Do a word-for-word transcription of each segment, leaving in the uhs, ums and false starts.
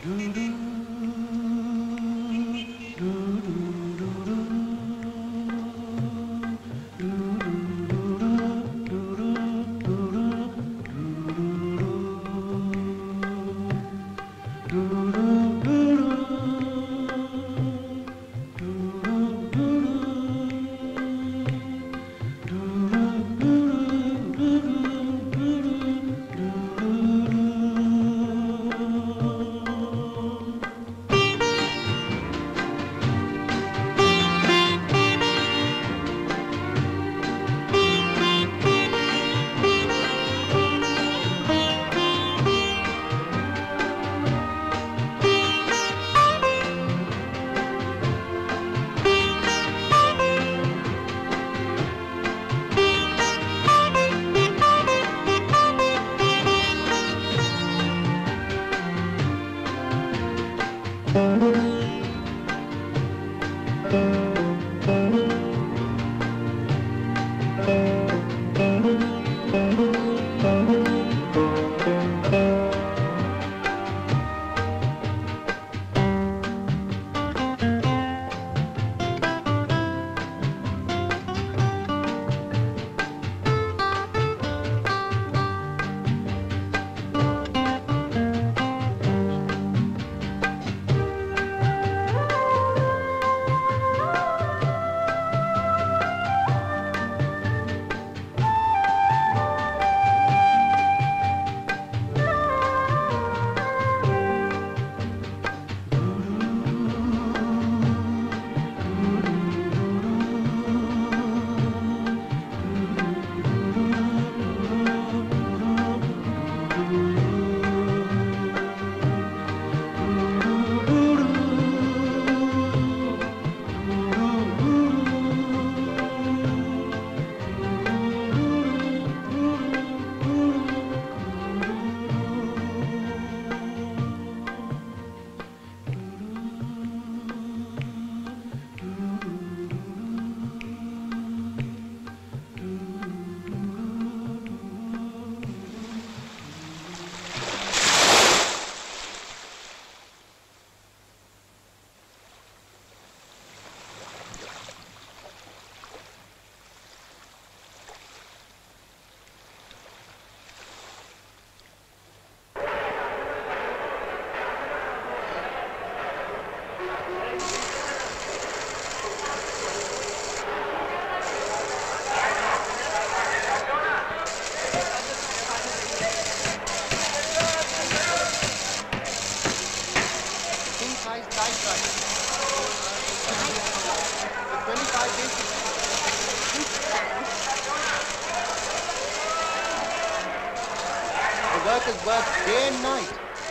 Workers work day and night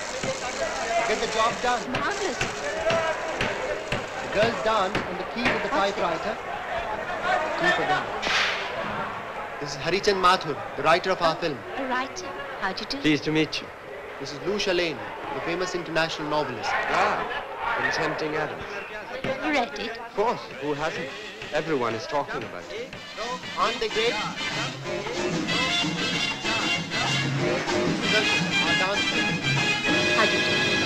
to get the job done. Marvelous. The girls dance on the key with the typewriter. Tea for them. This is Harichand Mathur, the writer of our film. A writer? How'd you do? Pleased to meet you. This is Lucia Lane, the famous international novelist. Ah, from Tempting Adams. You read it? Of course, who hasn't? Everyone is talking about it. Aren't they great? Our dance film. How'd you do?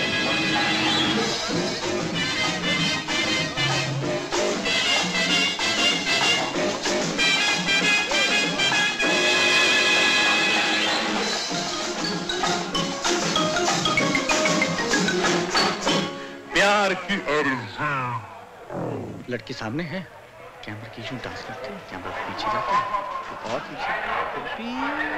प्यार की अर्ज़ लड़की सामने है camera की यूं dance करते हैं कैमरा के पीछे जाते हैं और पीछे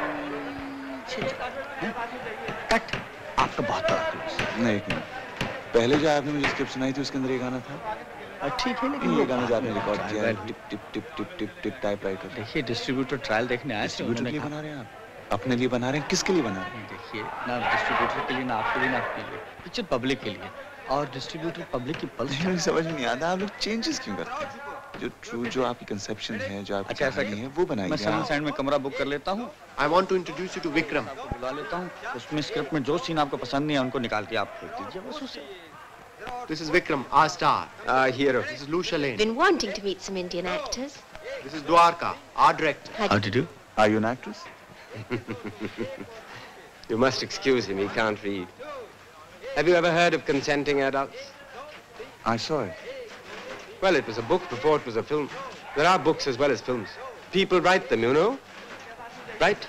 पीछे कट आपका बहुत बड़ा क्लोज नहीं एक मिनट पहले जो आपने मुझे स्क्रिप्ट सुनाई थी उसके अंदर ये गाना था ठीक है लेकिन ये गाना जो आपने रिकॉर्ड किया है tip tip tip tip tip tip typewriter देखिए डिस्ट्रीब्यूटर ट्रायल देखने आए थे डिस्ट्रीब्यूटर के लिए बना रहे हैं आप अपने लिए बना रहे हैं किसके लिए बना रहे हैं देखिए ना डिस्ट्रीब्यूटर के लिए ना आपके लिए ना आपके लिए पिक्चर पब्लिक के लिए और डिस्ट्रीब्यूटर पब्लिक की पल्स मुझे समझ में नहीं आता आप लोग चेंजेस क्यों करते हैं जो ट्रू जो आपकी कंसेप्शन है जो आपकी कहानी है वो बनाइए मैं सेवन साइड में कमरा बुक कर लेता हूँ I want to introduce you to Vikram. बुला लेता हूँ उसमें स्क्रिप्ट में जो सीन आपको पसंद नहीं है उनको निकाल के आप फेंक दीजिए बस उसे This is Vikram, our star. Our hero. This is Lucia Lane. Been wanting to meet some Indian actors. This is Dwarka, our director. How do you do? Are you an actress? You must excuse him, he can't read. Have you ever heard of Consenting Adults? I saw it. Well, it was a book before it was a film. There are books as well as films. People write them, you know? Right?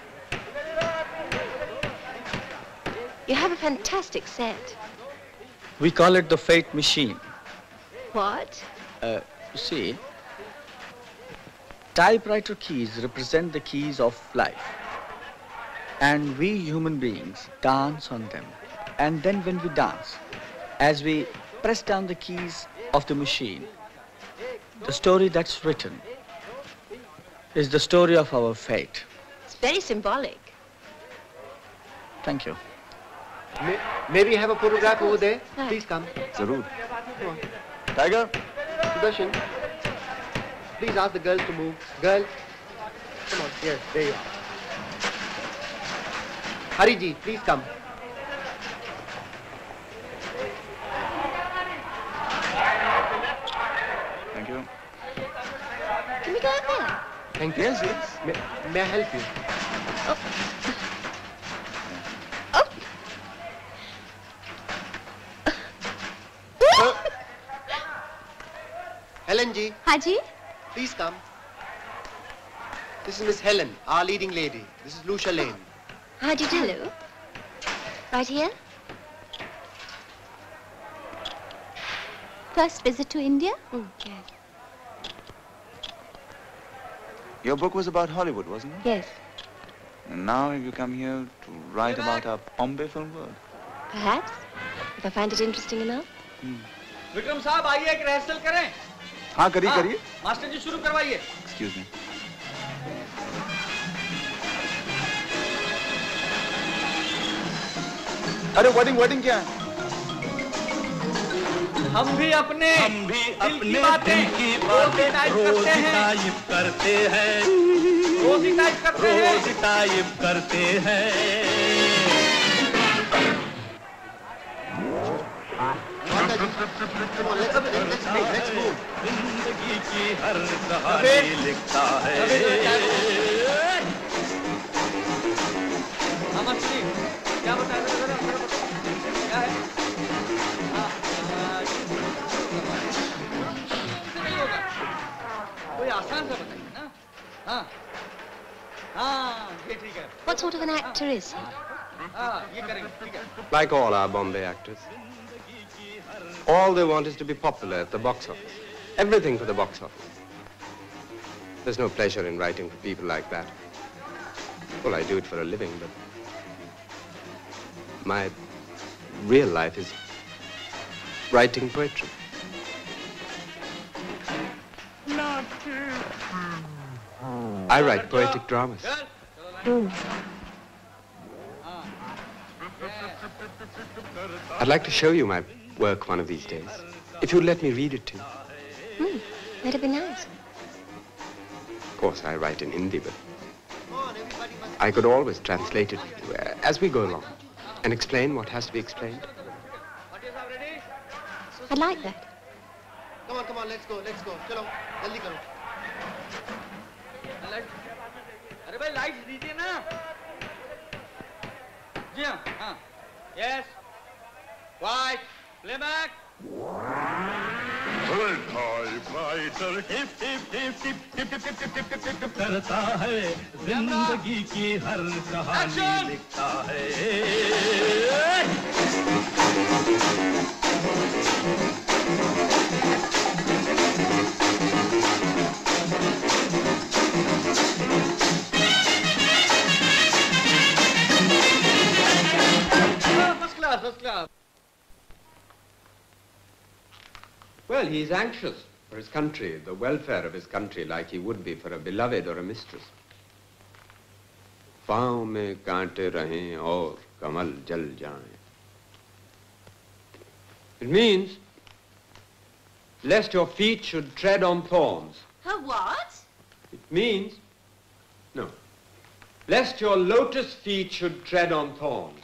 You have a fantastic set. We call it the fate machine. What? Uh, you see, typewriter keys represent the keys of life. And we human beings dance on them. And then when we dance, as we press down the keys of the machine, the story that's written is the story of our fate. It's very symbolic. Thank you. May, may we have a photograph over there? Right. Please come. Zarur. Come on. Tiger? Sudarshan, please ask the girls to move. Girl, come on. Yes, there you are. Hariji, please come. Thank you. Can we go out there? Thank you. Yes, yes. May, may I help you? Oh. Helen ji, Haji? please come. This is Miss Helen, our leading lady. This is Lucia Lane. How do you do? Right here? First visit to India? Mm, yes. Your book was about Hollywood, wasn't it? Yes. And now you come here to write about our Bombay film world. Perhaps, if I find it interesting enough. Vikram साहब आइए एक rehearsal करें. हाँ करिए करिए. Master जी शुरू करवाइए. Excuse me. अरे वर्डिंग वर्डिंग क्या है? हम भी अपने हम भी दिल की अपने बातें दिल की बातें रोज टाइप करते हैं रोज ही टाइप करते हैं रोज टाइप करते हैं Come on, let's, let's, let's, let's move. जिंदगी की हर कहानी लिखता है हाँ मास्टर जी क्या बताया था जरा जरा क्या है हाँ नहीं होगा कोई आसान सा बताइए ना हाँ हाँ ये ठीक है What sort of an actor is he? हाँ ये करेंगे ठीक है Like all our Bombay actors. All they want is to be popular at the box office. Everything for the box office. There's no pleasure in writing for people like that. Well, I do it for a living, but my real life is writing poetry. I write poetic dramas. I'd like to show you my work one of these days. If you'd let me read it to you. Hmm, that'd be nice. Of course, I write in Hindi, but I could always translate it uh, as we go along and explain what has to be explained. I'd like that. Come on, come on, let's go, let's go. Chalo, jaldi karo. अरे भाई light दीजिए ना जी हाँ हाँ yes white playback typewriter tip tip tip tip tip tip tip tip tip tip tip करता है जिंदगी की हर कहानी लिखता है first class first class Well, he's anxious for his country, the welfare of his country, like he would be for a beloved or a mistress. पाँव में कांटे रहें और कमल जल जाएं. It means, lest your feet should tread on thorns. Her what? It means, no, lest your lotus feet should tread on thorns.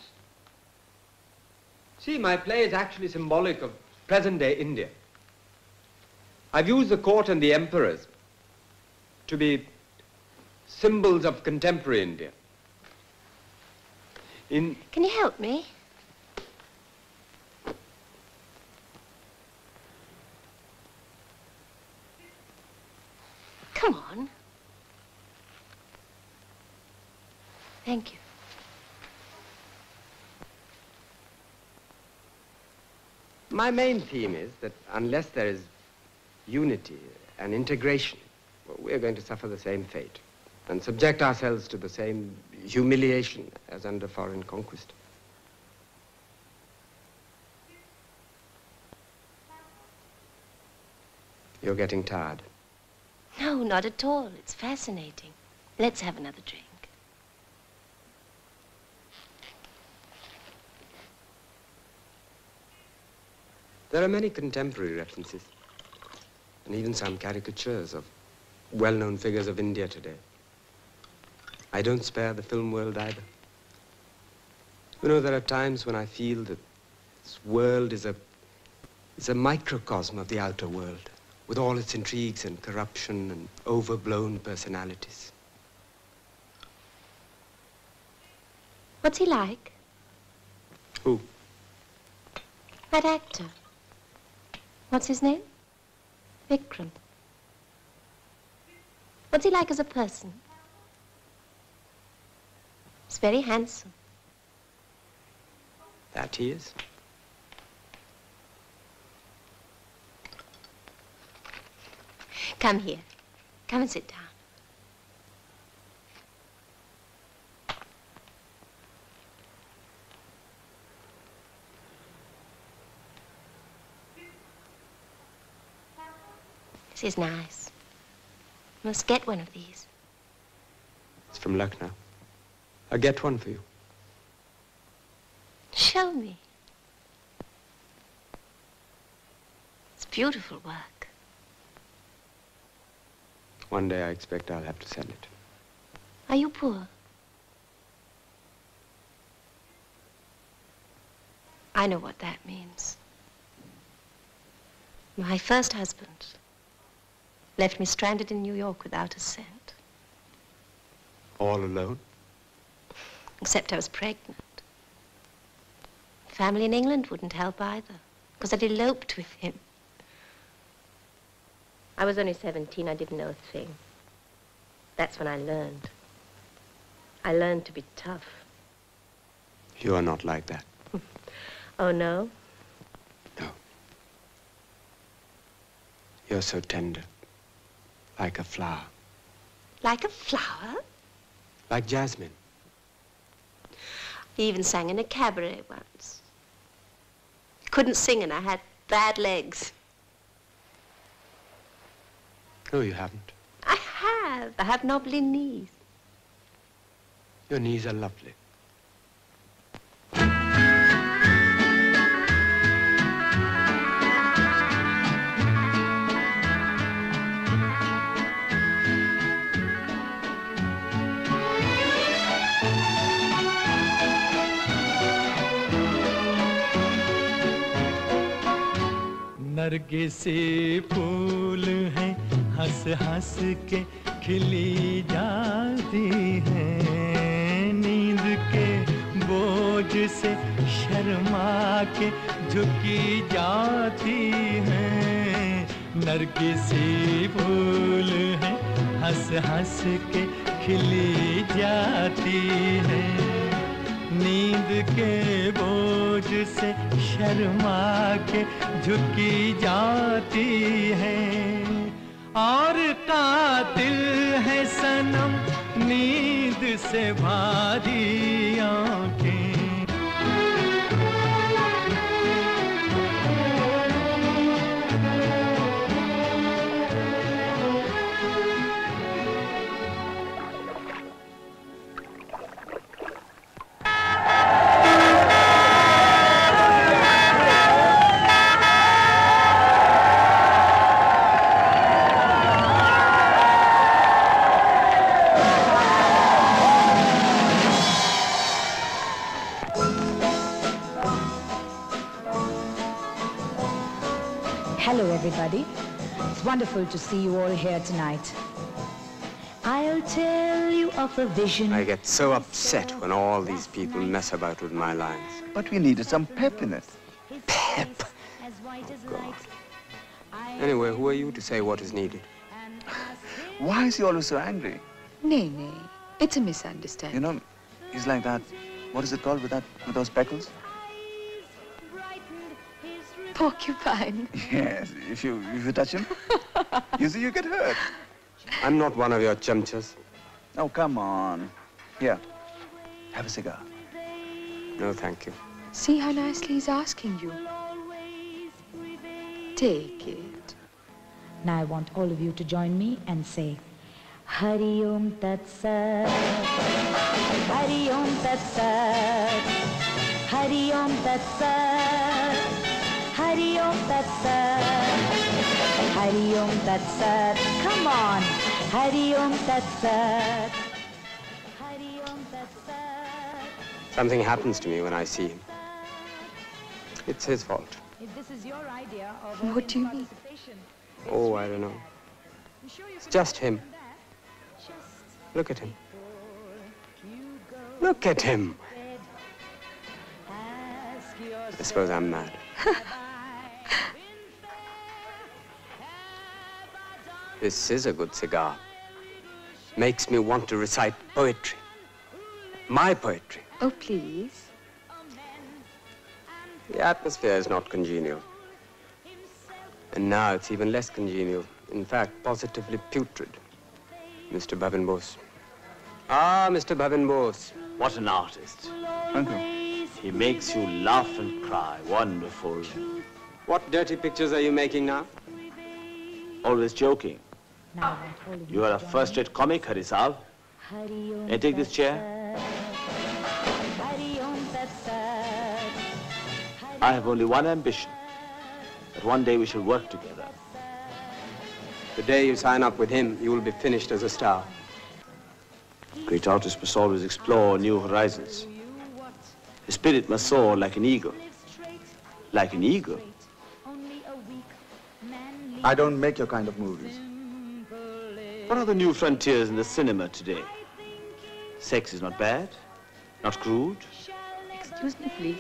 See, my play is actually symbolic of present-day India. I've used the court and the emperors to be symbols of contemporary India. In Can you help me? Come on. Thank you. My main theme is that unless there is unity and integration, well, we're going to suffer the same fate and subject ourselves to the same humiliation as under foreign conquest. You're getting tired. No, not at all. It's fascinating. Let's have another drink. There are many contemporary references, and even some caricatures of well-known figures of India today. I don't spare the film world either. You know, there are times when I feel that this world is a, is a microcosm of the outer world, with all its intrigues and corruption and overblown personalities. What's he like? Who? That actor. What's his name? Vikram. What's he like as a person? He's very handsome. That he is. Come here. Come and sit down. This is nice. You must get one of these. It's from Lucknow. I'll get one for you. Show me. It's beautiful work. One day I expect I'll have to sell it. Are you poor? I know what that means. My first husband left me stranded in New York without a cent. All alone? Except I was pregnant. Family in England wouldn't help either, because I'd eloped with him. I was only seventeen, I didn't know a thing. That's when I learned. I learned to be tough. You are not like that. Oh, no? No. You're so tender. Like a flower. Like a flower? Like jasmine. He even sang in a cabaret once. Couldn't sing and I had bad legs. No, you haven't. I have. I have knobbly knees. Your knees are lovely. नरगिसे फूल हैं हंस हंस के खिली जाती हैं नींद के बोझ से शर्मा के झुकी जाती हैं नरगिसे फूल हैं हंस हंस के खिली जाती हैं नींद के बोझ से शर्मा के झुकी जाती है और कातिल है सनम नींद से भारी आंखें Hello, everybody. It's wonderful to see you all here tonight. I'll tell you of a vision. I get so upset when all these people mess about with my lines. But we needed some pep in it. Pep? Oh, God. Anyway, who are you to say what is needed? Why is he always so angry? Nay, nay. It's a misunderstanding. You know, he's like that. What is it called with that, with those speckles? Porcupine. Yes, if you, if you touch him, you see, you get hurt. I'm not one of your chumchas. Oh, come on. Here, have a cigar. No, thank you. See how nicely he's asking you. Take it. Now I want all of you to join me and say, Hari Om Tat Sat, Hari Om Tat Sat, Hari Om Tat Sat, Hari Om Tat Sat, Hari Om Tat Sat. Come on, Hari Om Tat Sat, Hari Om Tat Sat. Something happens to me when I see him. It's his fault. If this is your idea of What do you mean? Oh, I don't know. It's just him. Look at him. Look at him. I suppose I'm mad. This is a good cigar. Makes me want to recite poetry. My poetry. Oh, please. The atmosphere is not congenial. And now it's even less congenial. In fact, positively putrid. Mister Bhavin Bose. Ah, Mister Bhavin Bose. What an artist. Thank you. He makes you laugh and cry. Wonderful. What dirty pictures are you making now? Always joking. Now I want all of You are a first-rate comic, Harisal. Hari Om May I take this chair? Hari Om Tat Sat. I have only one ambition. That one day we shall work together. The day you sign up with him, you will be finished as a star. Great artists must always explore new horizons. The spirit must soar like an eagle. Like an eagle. I don't make your kind of movies. What are the new frontiers in the cinema today? Sex is not bad, not crude. Excuse me, please.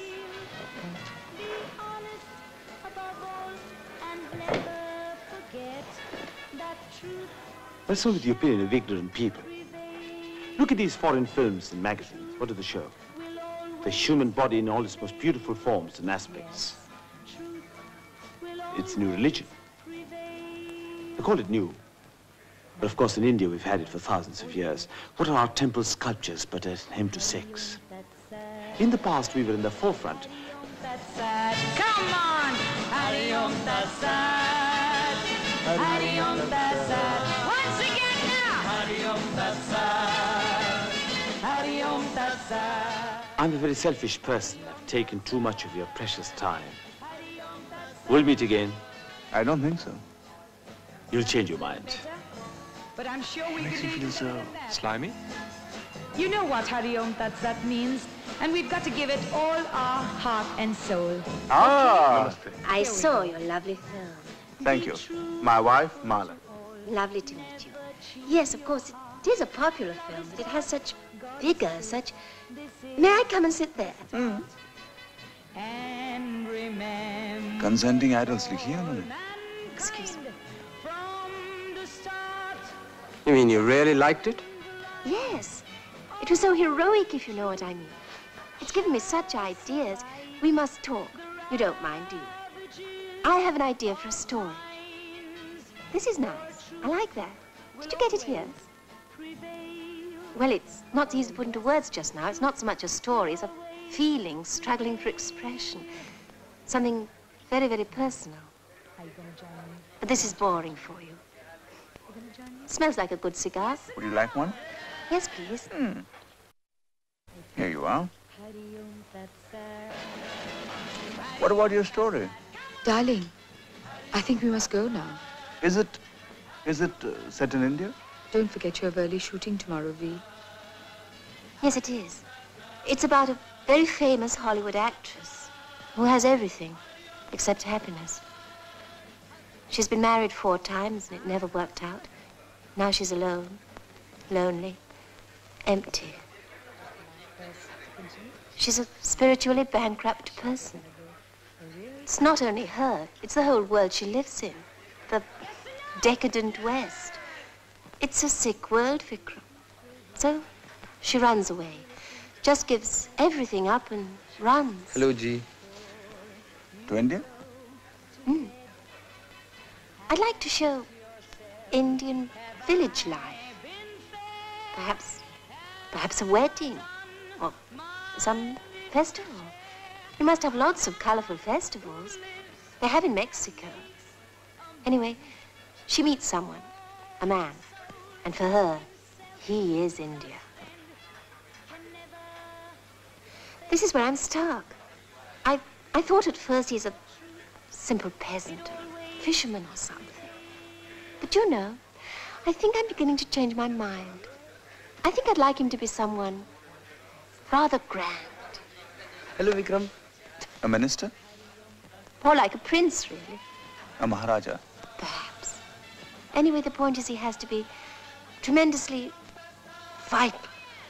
What's wrong with the opinion of ignorant people? Look at these foreign films and magazines. What do they show? The human body in all its most beautiful forms and aspects. It's a new religion. They call it new. But of course in India we've had it for thousands of years. What are our temple sculptures but a hymn to sex? In the past we were in the forefront. Come on! Hari Om Tat Sat, Hari Om Tat Sat. Once again now! Hari Om Tat Sat, Hari Om Tat Sat. I'm a very selfish person. I've taken too much of your precious time. We'll meet again. I don't think so. You'll change your mind. But I'm sure we Makes could you do feel so slimy. You know what Hari Om Tat Sat means, and we've got to give it all our heart and soul. Ah! I saw your lovely film. Thank you. My wife, Marla. Lovely to meet you. Yes, of course, it is a popular film, but it has such vigor, such... May I come and sit there? Mm. And remember Consenting adults likhi hai unhone. Excuse me. from the start. You mean you really liked it? Yes. It was so heroic, if you know what I mean. It's given me such ideas. We must talk. You don't mind, do you? I have an idea for a story. This is nice. I like that. Did you get it here? Well, it's not easy to put into words just now. It's not so much a story. It's a feeling struggling for expression. Something very, very personal. But this is boring for you. Smells like a good cigar. Would you like one? Yes, please. Hmm. Here you are. What about your story? Darling, I think we must go now. Is it, is it uh, set in India? Don't forget you have early shooting tomorrow, V. Yes, it is. It's about a very famous Hollywood actress who has everything except happiness. She's been married four times and it never worked out. Now she's alone, lonely, empty. She's a spiritually bankrupt person. It's not only her, it's the whole world she lives in. The decadent West. It's a sick world, Vikram. So she runs away. Just gives everything up and runs. Hello, G. To India? Mm. I'd like to show Indian village life. Perhaps, perhaps a wedding or some festival. You must have lots of colorful festivals. They have in Mexico. Anyway, she meets someone, a man, and for her, he is India. This is where I'm stuck. I, I thought at first he's a simple peasant, a fisherman or something. But you know, I think I'm beginning to change my mind. I think I'd like him to be someone rather grand. Hello, Vikram. A minister? More like a prince, really. A Maharaja? Perhaps. Anyway, the point is he has to be tremendously vital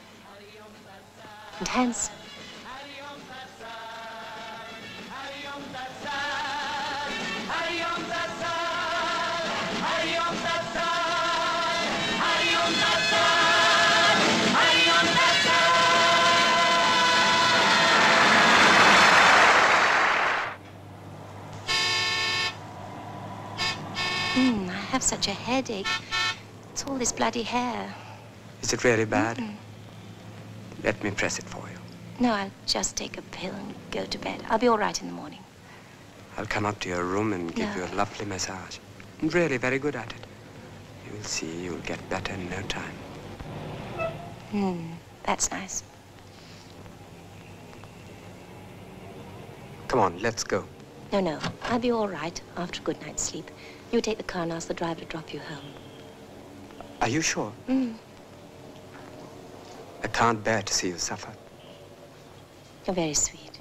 and handsome. Mm, I have such a headache. It's all this bloody hair. Is it really bad? Mm-mm. Let me press it for you. No, I'll just take a pill and go to bed. I'll be all right in the morning. I'll come up to your room and give No. you a lovely massage. I'm really very good at it. You'll see you'll get better in no time. Hmm, that's nice. Come on, let's go. No, no, I'll be all right after a good night's sleep. You take the car and ask the driver to drop you home. Are you sure? Mm. I can't bear to see you suffer. You're very sweet.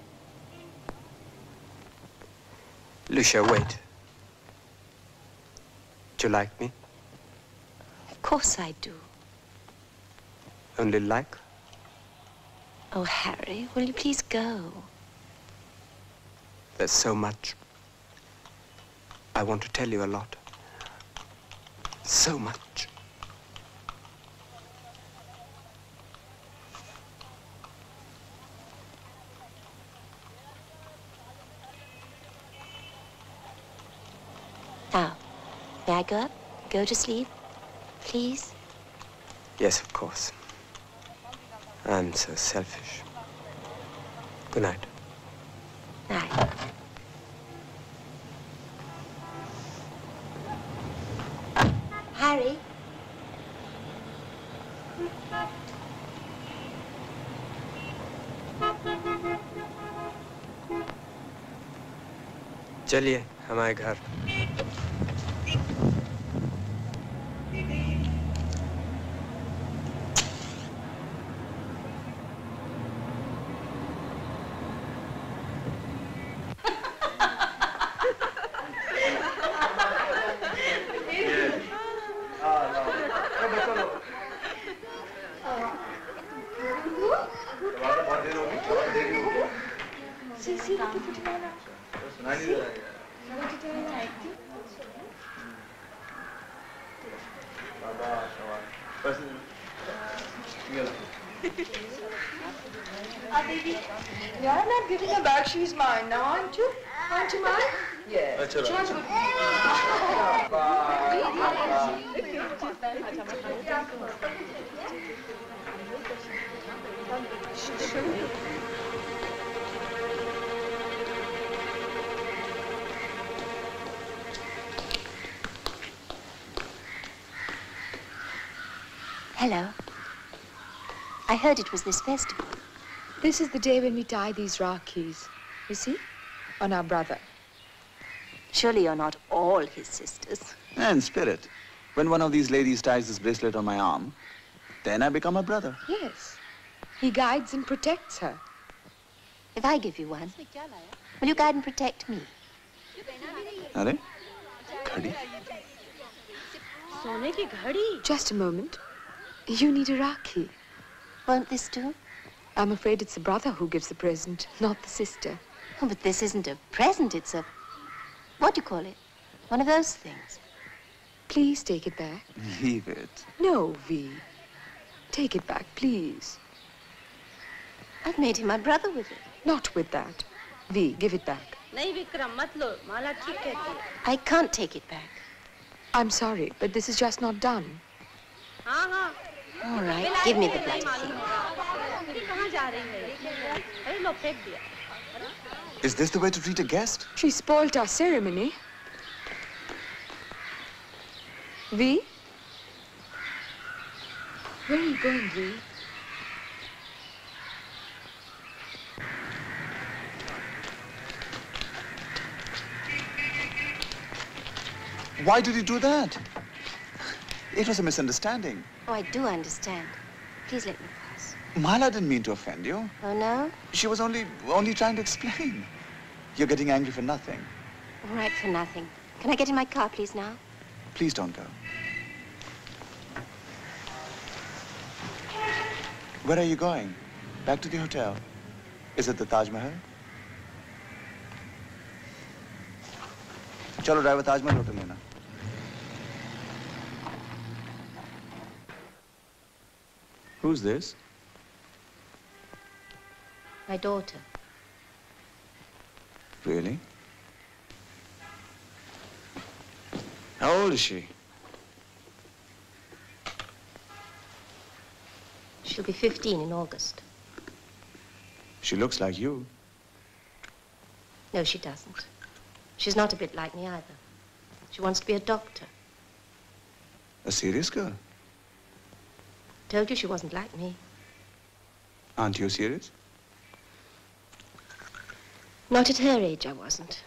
Lucia, wait. Do you like me? Of course I do. Only like? Oh, Harry, will you please go? There's so much. I want to tell you a lot. So much. Now, may I go up? Go to sleep? Please? Yes, of course. I'm so selfish. Good night. Night. Harry? चलिए हमारे घर. You're not giving her back. She's mine now, aren't you? Aren't you mine? Yes. Hello. I heard it was this festival. This is the day when we tie these Rakis, you see, on our brother. Surely you're not all his sisters. And spirit, when one of these ladies ties this bracelet on my arm, then I become a brother. Yes. He guides and protects her. If I give you one, will you guide and protect me? Are? Khadi? Just a moment. You need a Rakhi. Won't this do? I'm afraid it's the brother who gives the present, not the sister. Oh, but this isn't a present, it's a... What do you call it? One of those things. Please take it back. Leave it. No, V. Take it back, please. I've made him my brother with it. Not with that. V, give it back. I can't take it back. I'm sorry, but this is just not done. All right, give me the bloody thing. Is this the way to treat a guest? She spoilt our ceremony. V? Where are you going, V? Why did you do that? It was a misunderstanding. Oh, I do understand. Please let me pass. Mala didn't mean to offend you. Oh, no? She was only, only trying to explain. You're getting angry for nothing. All right, for nothing. Can I get in my car, please, now? Please don't go. Where are you going? Back to the hotel? Is it the Taj Mahal? Chalo, driver, Taj Mahal hotel lena. Who's this? My daughter. Really? How old is she? She'll be fifteen in August. She looks like you. No, she doesn't. She's not a bit like me either. She wants to be a doctor. A serious girl? Told you she wasn't like me. Aren't you serious? Not at her age, I wasn't.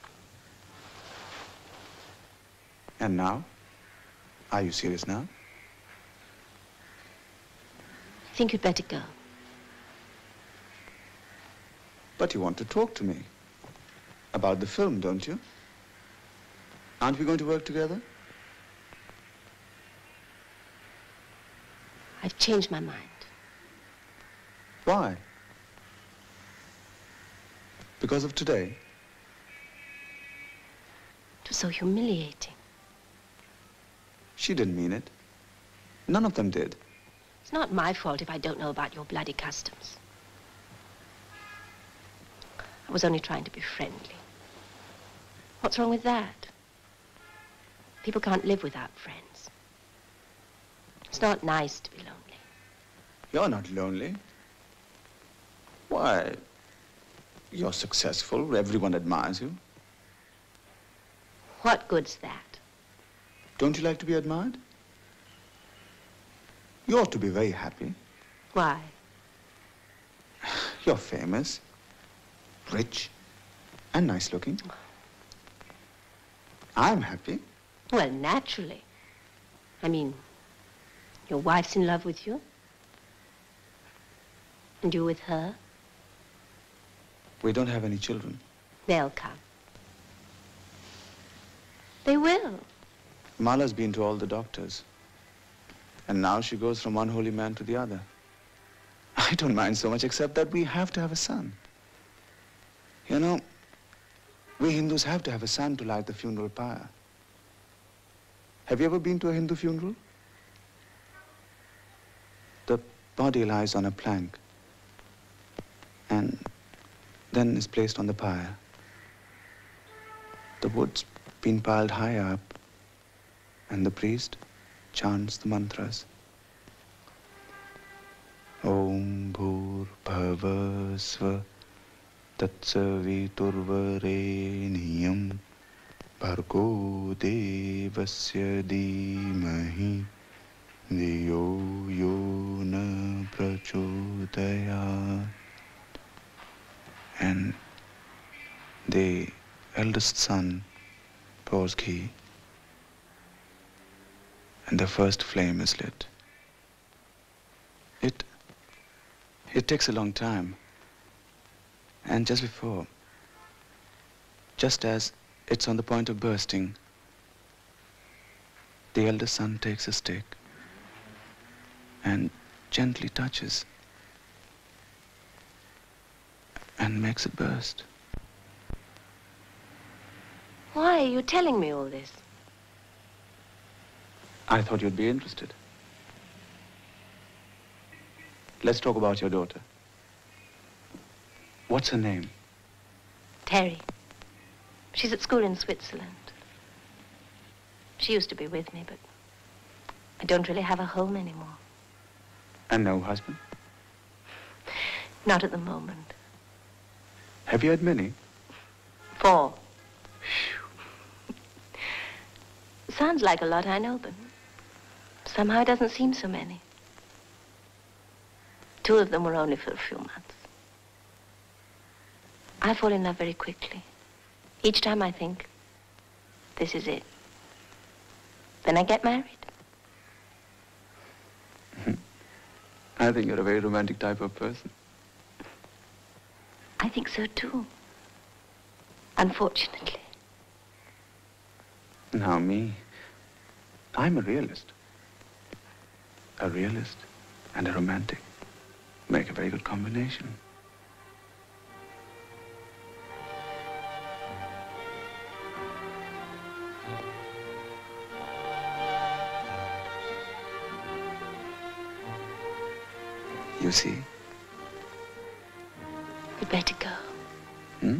And now? Are you serious now? I think you'd better go. But you want to talk to me. About the film, don't you? Aren't we going to work together? I've changed my mind. Why? Because of today? It was so humiliating. She didn't mean it. None of them did. It's not my fault if I don't know about your bloody customs. I was only trying to be friendly. What's wrong with that? People can't live without friends. It's not nice to be lonely. You're not lonely. Why? You're successful. Everyone admires you. What good's that? Don't you like to be admired? You ought to be very happy. Why? You're famous, rich, and nice looking. I'm happy. Well, naturally. I mean, your wife's in love with you. And you with her. We don't have any children. They'll come. They will. Mala's been to all the doctors. And now she goes from one holy man to the other. I don't mind so much, except that we have to have a son. You know, we Hindus have to have a son to light the funeral pyre. Have you ever been to a Hindu funeral? The body lies on a plank and then is placed on the pyre. The wood's been piled high up and the priest chants the mantras. Om Bhur Bhava Sva Tatsaviturvareniyam Bhargo Devasya Dhimahi Dhiyo Yo Na Prachodayat. And the eldest son pours ghee, and the first flame is lit. It, it takes a long time. And just before, just as it's on the point of bursting, the eldest son takes a stick and gently touches and makes it burst. Why are you telling me all this? I thought you'd be interested. Let's talk about your daughter. What's her name? Terry. She's at school in Switzerland. She used to be with me, but I don't really have a home anymore. And no husband? Not at the moment. Have you had many? Four. Sounds like a lot, I know, but somehow it doesn't seem so many. Two of them were only for a few months. I fall in love very quickly. Each time I think, this is it. Then I get married. I think you're a very romantic type of person. I think so too. Unfortunately. Now me, I'm a realist. A realist and a romantic make a very good combination. You see? You'd better go. Hmm?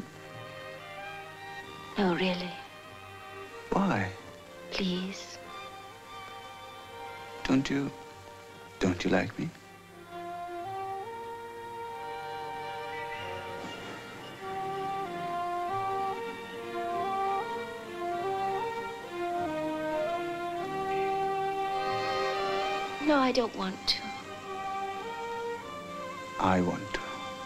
No, really. Why? Please. Don't you, don't you like me? No, I don't want to. I want to.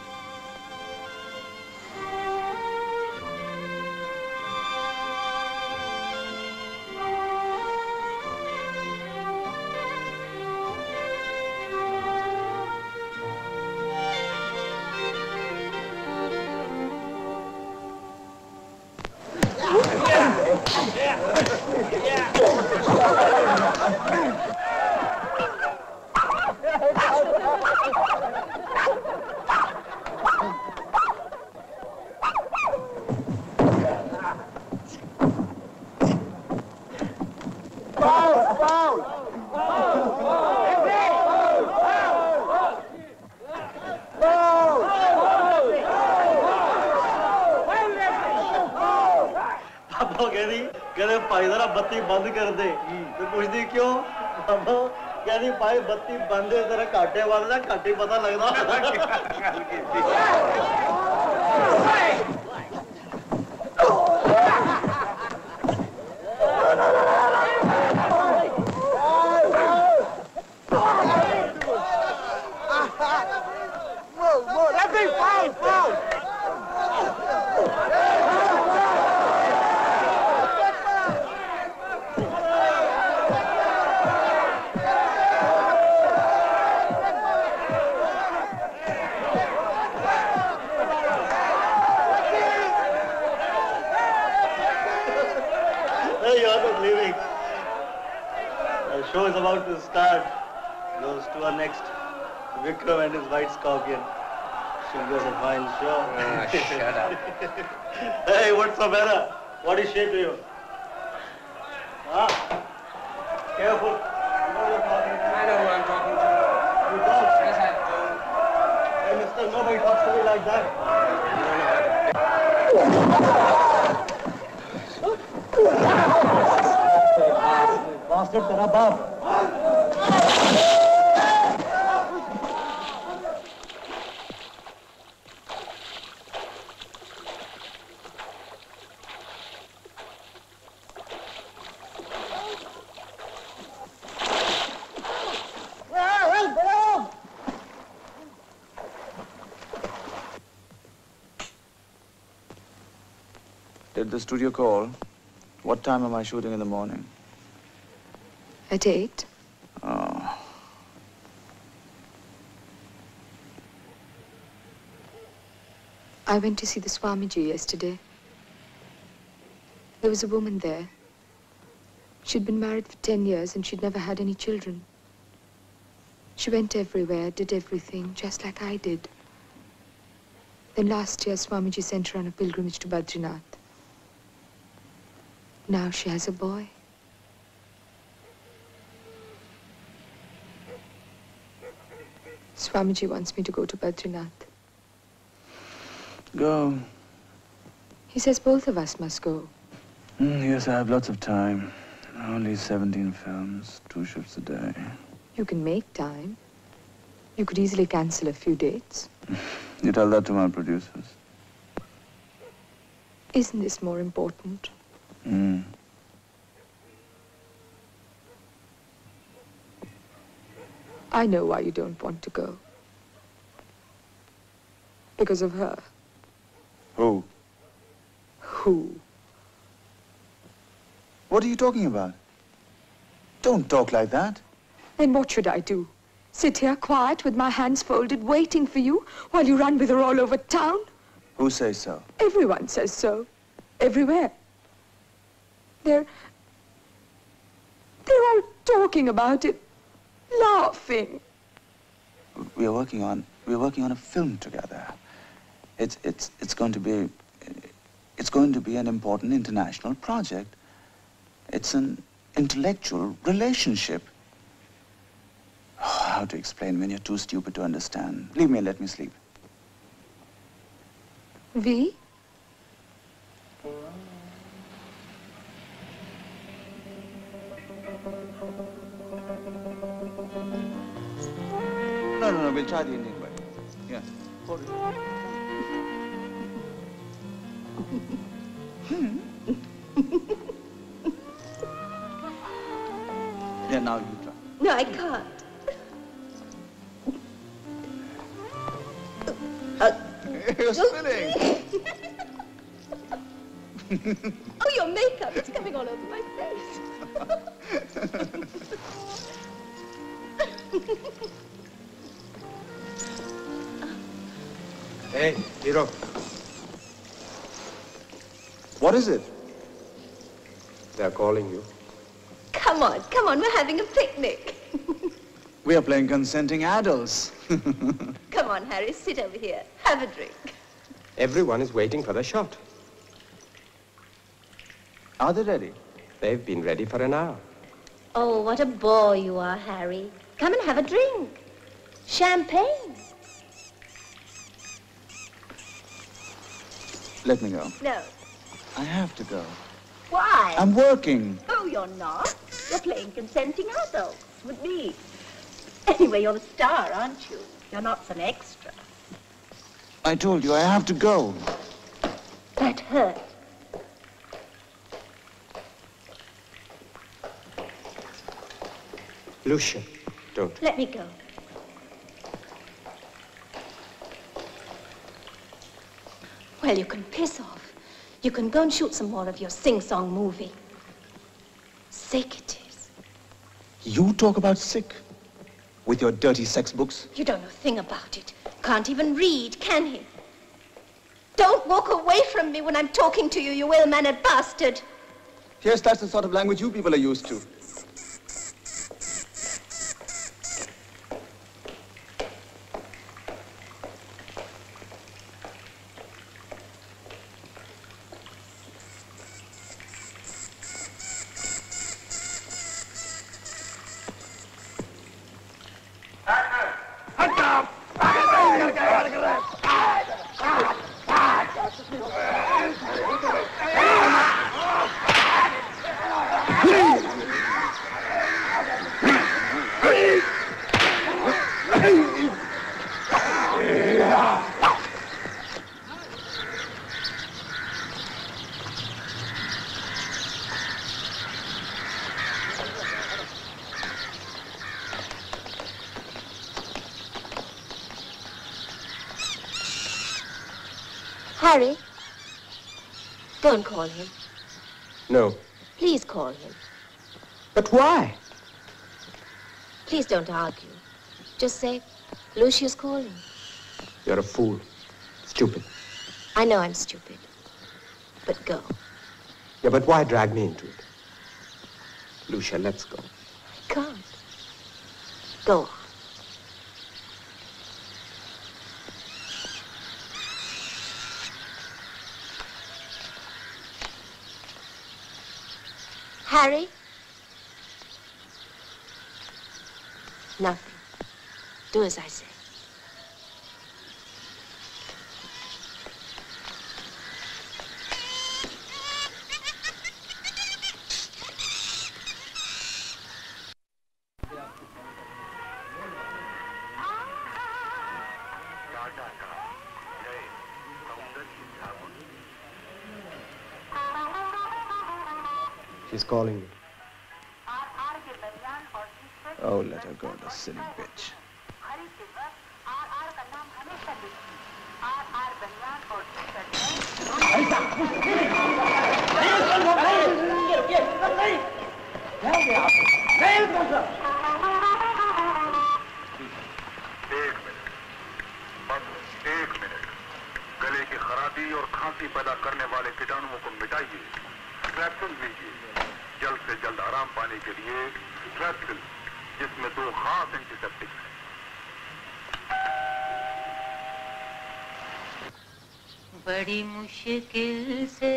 बत्ती बंद है तेरा काटे वाला ना काटे पता लगना about to start. Those two are next. Vikram and his white scorpion. Should be a fine show. Oh, shut up. Hey, what's the matter? What is she to you? Huh? Careful. You know you're talking to. I know who I'm talking to. You talk? Yes, I do. Hey, mister, nobody talks to me like that. Bastard, tera baap. Did the studio call? What time am I shooting in the morning? At eight. Oh. I went to see the Swamiji yesterday. There was a woman there. She'd been married for ten years and she'd never had any children. She went everywhere, did everything, just like I did. Then last year, Swamiji sent her on a pilgrimage to Badrinath. Now she has a boy. Swamiji wants me to go to Badrinath. Go. He says both of us must go. Mm, yes, I have lots of time. Only seventeen films, two shifts a day. You can make time. You could easily cancel a few dates. You tell that to my producers. Isn't this more important? Mm. I know why you don't want to go. Because of her. Who? Who? What are you talking about? Don't talk like that. Then what should I do? Sit here quiet with my hands folded, waiting for you, while you run with her all over town? Who says so? Everyone says so. Everywhere. They're... They're all talking about it. Laughing. We are working on... We're working on a film together. It's... It's... It's going to be... It's going to be an important international project. It's an intellectual relationship. Oh, how to explain when you're too stupid to understand? Leave me and let me sleep. V? No, no, no, we'll try the Indian way. Yeah. Hold it. Yeah, now you try. No, I can't. Uh, You're spilling. Oh, your makeup, it's coming all over my face. Hey, hero. What is it? They're calling you. Come on, come on, we're having a picnic. We are playing consenting adults. Come on, Harry, sit over here. Have a drink. Everyone is waiting for the shot. Are they ready? They've been ready for an hour. Oh, what a bore you are, Harry. Come and have a drink. Champagne. Let me go. No. I have to go. Why? I'm working. Oh, you're not. You're playing consenting adults with me. Anyway, you're the star, aren't you? You're not some extra. I told you I have to go. That hurt. Lucia, don't. Let me go. Well, you can piss off. You can go and shoot some more of your sing-song movie. Sick it is. You talk about sick? With your dirty sex books? You don't know a thing about it. Can't even read, can he? Don't walk away from me when I'm talking to you, you ill-mannered bastard. Yes, that's the sort of language you people are used to. Harry, don't call him. No. Please call him. But why? Please don't argue. Just say, Lucia's calling. You're a fool. Stupid. I know I'm stupid. But go. Yeah, but why drag me into it? Lucia, let's go. I can't. Go on. Harry? Nothing. Do as I say. She's calling me. Oh, let her go, the silly bitch. गले की खराबी और खांसी पैदा करने वाले कीटाणुओं को मिटाइए। स्ट्रैप्सिल लीजिए। जल्द से जल्द आराम पाने के लिए स्ट्रैप्सिल, जिसमें दो खास एंटीसेप्टिक हैं। बड़ी मुश्किल से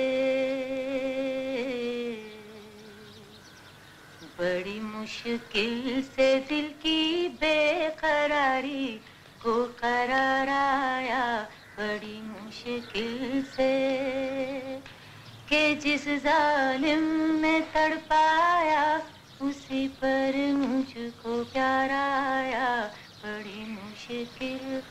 बड़ी मुश्किल से दिल की बेकरारी को करार आया, बड़ी मुश्किल से कि जिस जालिम ने तड़पाया उसी पर मुझको प्यार आया, बड़ी मुश्किल.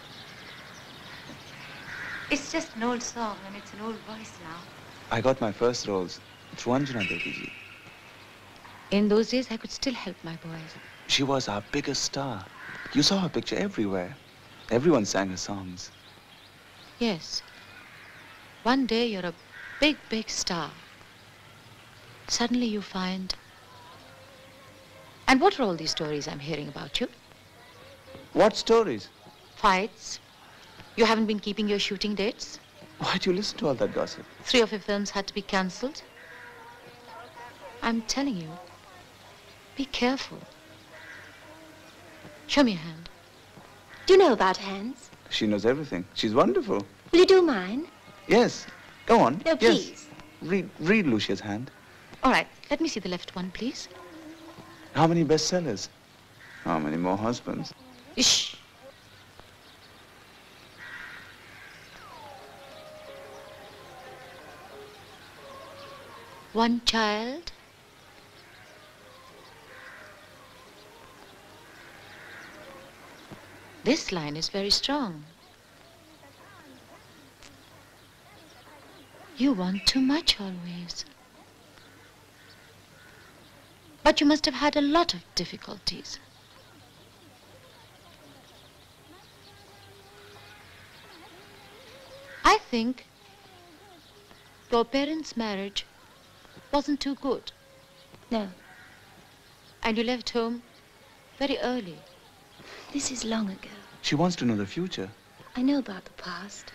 It's just an old song and it's an old voice now. I got my first roles through Anjana Devi ji. In those days, I could still help my boys. She was our biggest star. You saw her picture everywhere. Everyone sang her songs. Yes. One day, you're a big, big star. Suddenly, you find... And what are all these stories I'm hearing about you? What stories? Fights. You haven't been keeping your shooting dates? Why'd you listen to all that gossip? Three of your films had to be cancelled. I'm telling you, be careful. Show me your hand. Do you know about hands? She knows everything. She's wonderful. Will you do mine? Yes. Go on. No, please. Yes. Read, read Lucia's hand. All right. Let me see the left one, please. How many bestsellers? How many more husbands? Shh. One child. This line is very strong. You want too much always. But you must have had a lot of difficulties. I think your parents' marriage wasn't too good. No. And you left home very early. This is long ago. She wants to know the future. I know about the past.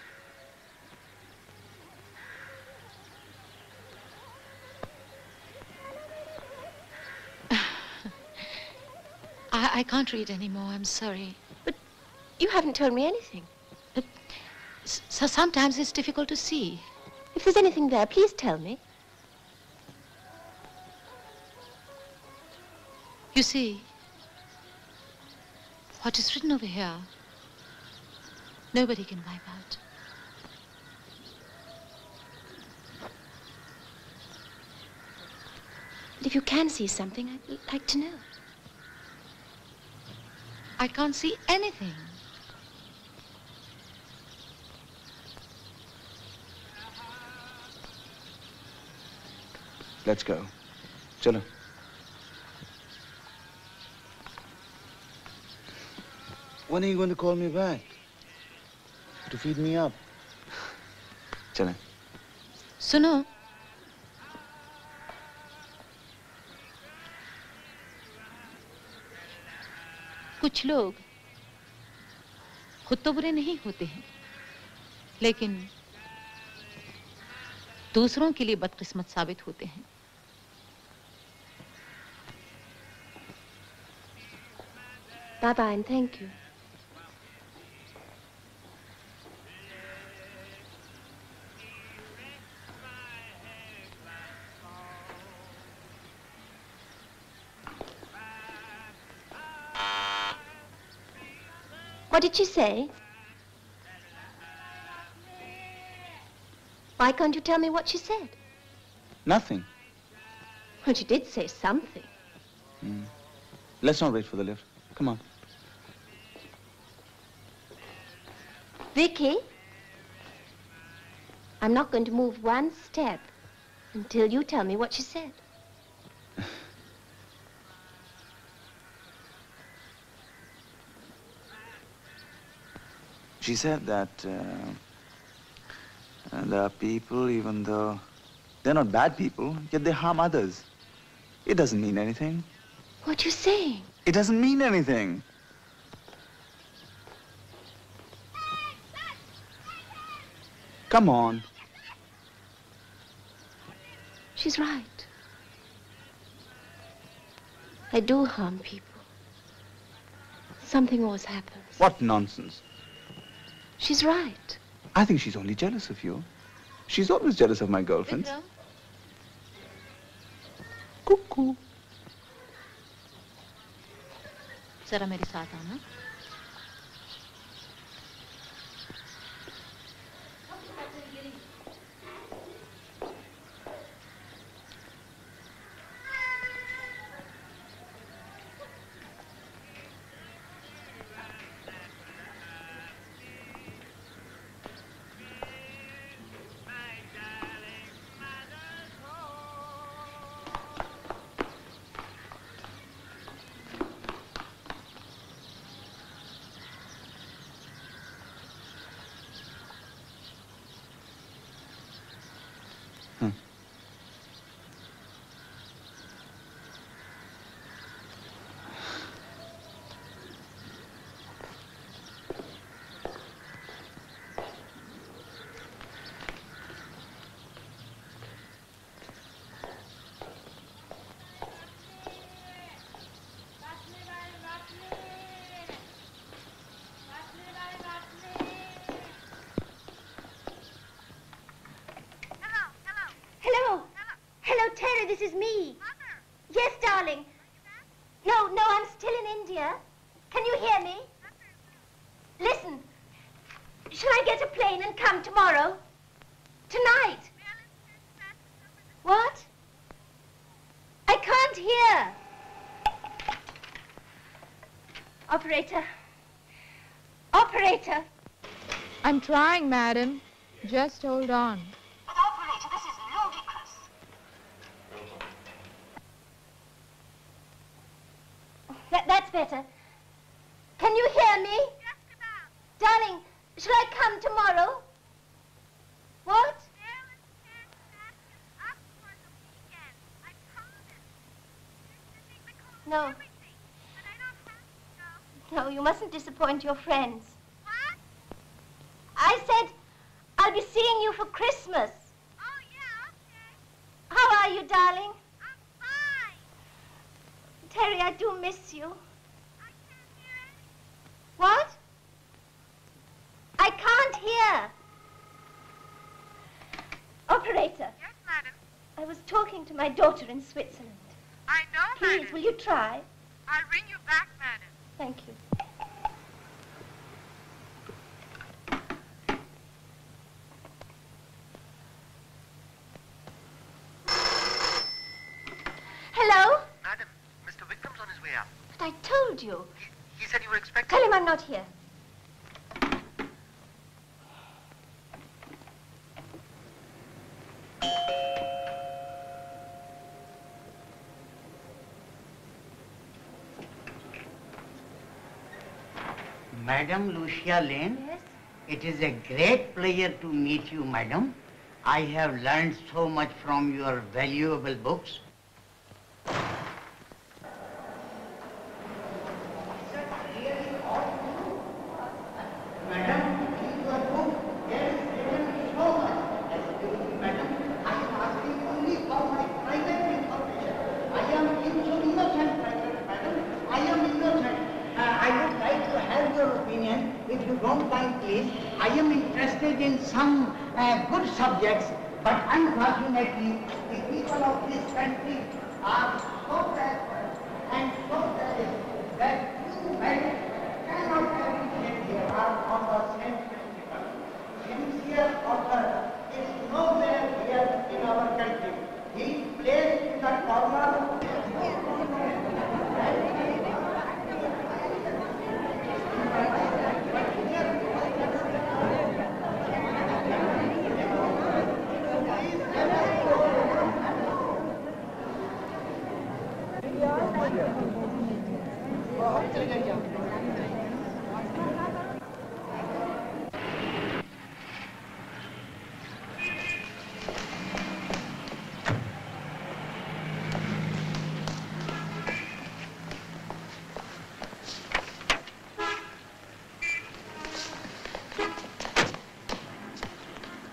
I, I can't read anymore, I'm sorry. But you haven't told me anything. Uh, so sometimes it's difficult to see. If there's anything there, please tell me. You see, what is written over here, nobody can wipe out. But if you can see something, I'd like to know. I can't see anything. Let's go. Chalo. When are you going to call me back? To feed me up? Chale. Suno. कुछ लोग खुद तो बुरे नहीं होते हैं, लेकिन दूसरों के लिए बदकिस्मत साबित होते हैं. Bye-bye and thank you. What did she say? Why can't you tell me what she said? Nothing. Well, she did say something. Mm. Let's not wait for the lift. Come on. Vicky, I'm not going to move one step until you tell me what she said. She said that uh, uh, there are people, even though they're not bad people, yet they harm others. It doesn't mean anything. What you saying? It doesn't mean anything. Come on. She's right. I do harm people. Something always happens. What nonsense. She's right. I think she's only jealous of you. She's always jealous of my girlfriends. Vikram? Cuckoo. जरा मेरे साथ आना. Terry, this is me. Mother. Yes, darling. No, no, I'm still in India. Can you hear me? Listen, shall I get a plane and come tomorrow? Tonight? What? I can't hear. Operator. Operator. I'm trying, madam. Just hold on. But operator, this is ludicrous. That, that's better. Can you hear me? Just about. Darling, shall I come tomorrow? What? No. No, you mustn't disappoint your friends. What? I said I'll be seeing you for Christmas. Oh, yeah, okay. How are you, darling? I'm fine. Terry, I do miss you. I can't hear anything. What? I can't hear. Operator. Yes, madam. I was talking to my daughter in Switzerland. I know, Please, madam. will you try? I'll ring you back, madam. Thank you. Hello? Madam, Mister Vikram's on his way up. But I told you. He, he said you were expecting... Tell him I'm not here. Madam Lucia Lane? Yes? It is a great pleasure to meet you, madam. I have learned so much from your valuable books. Subjects, but unfortunately, the people of this country are so backward and so selfish that you men cannot appreciate the art of the same principle. Sincere author is nowhere here in our country. He plays in the corner.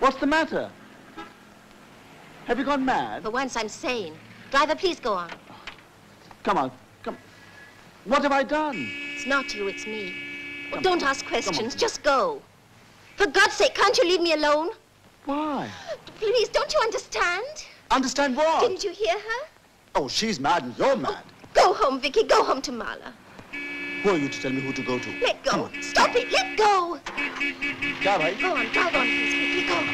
What's the matter? Have you gone mad? For once, I'm sane. Driver, please go on. Come on, come. What have I done? It's not you, it's me. Oh, Come don't on, ask questions, on. just go. For God's sake, can't you leave me alone? Why? Please, don't you understand? Understand what? Didn't you hear her? Oh, she's mad and you're mad. Go home, Vicky, go home to Marla. Who are you to tell me who to go to? Let go. Stop it, let go. Go away. Go on, drive on, please, Vicky, go.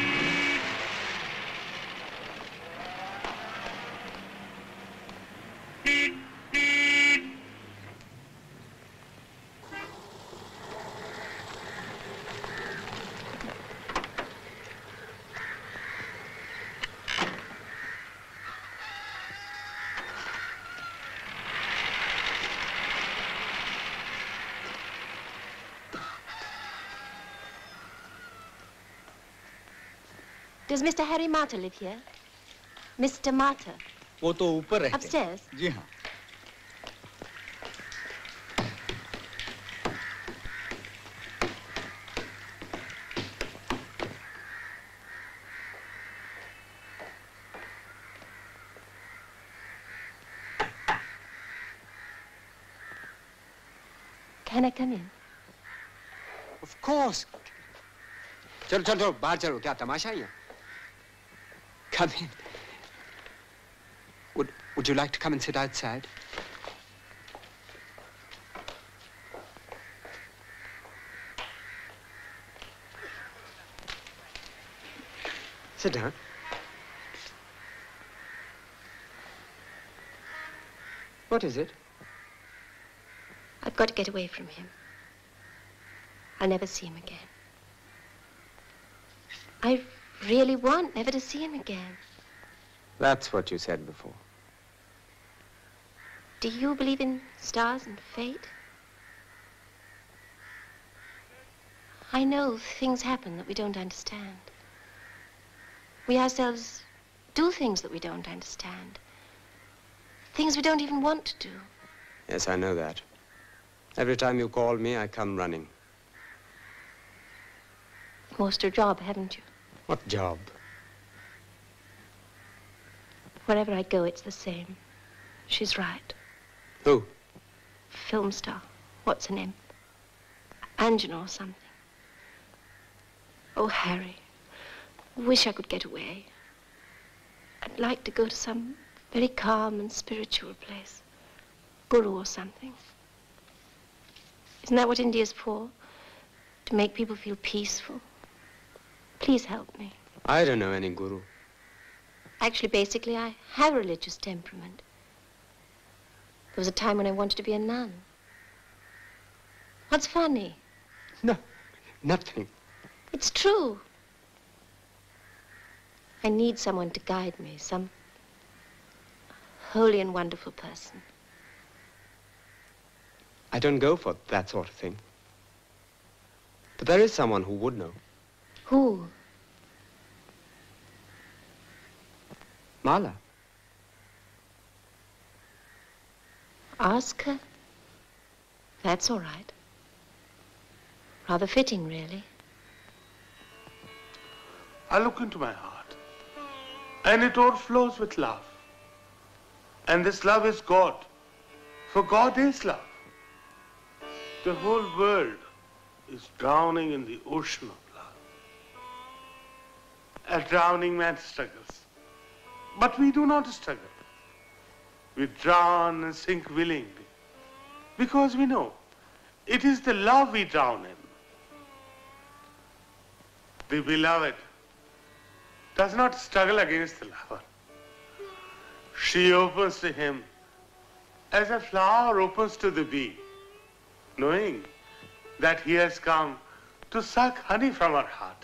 Does Mister Harry Martyr live here? Mister Martyr? वो तो ऊपर रहते हैं। Upstairs? जी हाँ। Can I come in? Of course. चलो चलो चलो बाहर चलो क्या तमाशा है? Come in. Would Would you like to come and sit outside? Sit down. What is it? I've got to get away from him. I'll never see him again. I really want never to see him again. That's what you said before. Do you believe in stars and fate? I know things happen that we don't understand. We ourselves do things that we don't understand. Things we don't even want to do. Yes, I know that. Every time you call me, I come running. Lost your job, haven't you? What job? Wherever I go, it's the same. She's right. Who? Film star. What's her name? Angela or something. Oh, Harry. Wish I could get away. I'd like to go to some very calm and spiritual place. Guru or something. Isn't that what India's for? To make people feel peaceful. Please help me. I don't know any guru. Actually, basically, I have a religious temperament. There was a time when I wanted to be a nun. What's funny? No, nothing. It's true. I need someone to guide me, some holy and wonderful person. I don't go for that sort of thing. But there is someone who would know. Who? Mala. Ask her? That's all right. Rather fitting, really. I look into my heart, and it overflows with love. And this love is God, for God is love. The whole world is drowning in the ocean of love. A drowning man struggles, but we do not struggle. We drown and sink willingly, because we know it is the love we drown in. The beloved does not struggle against the lover. She opens to him as a flower opens to the bee, knowing that he has come to suck honey from her heart.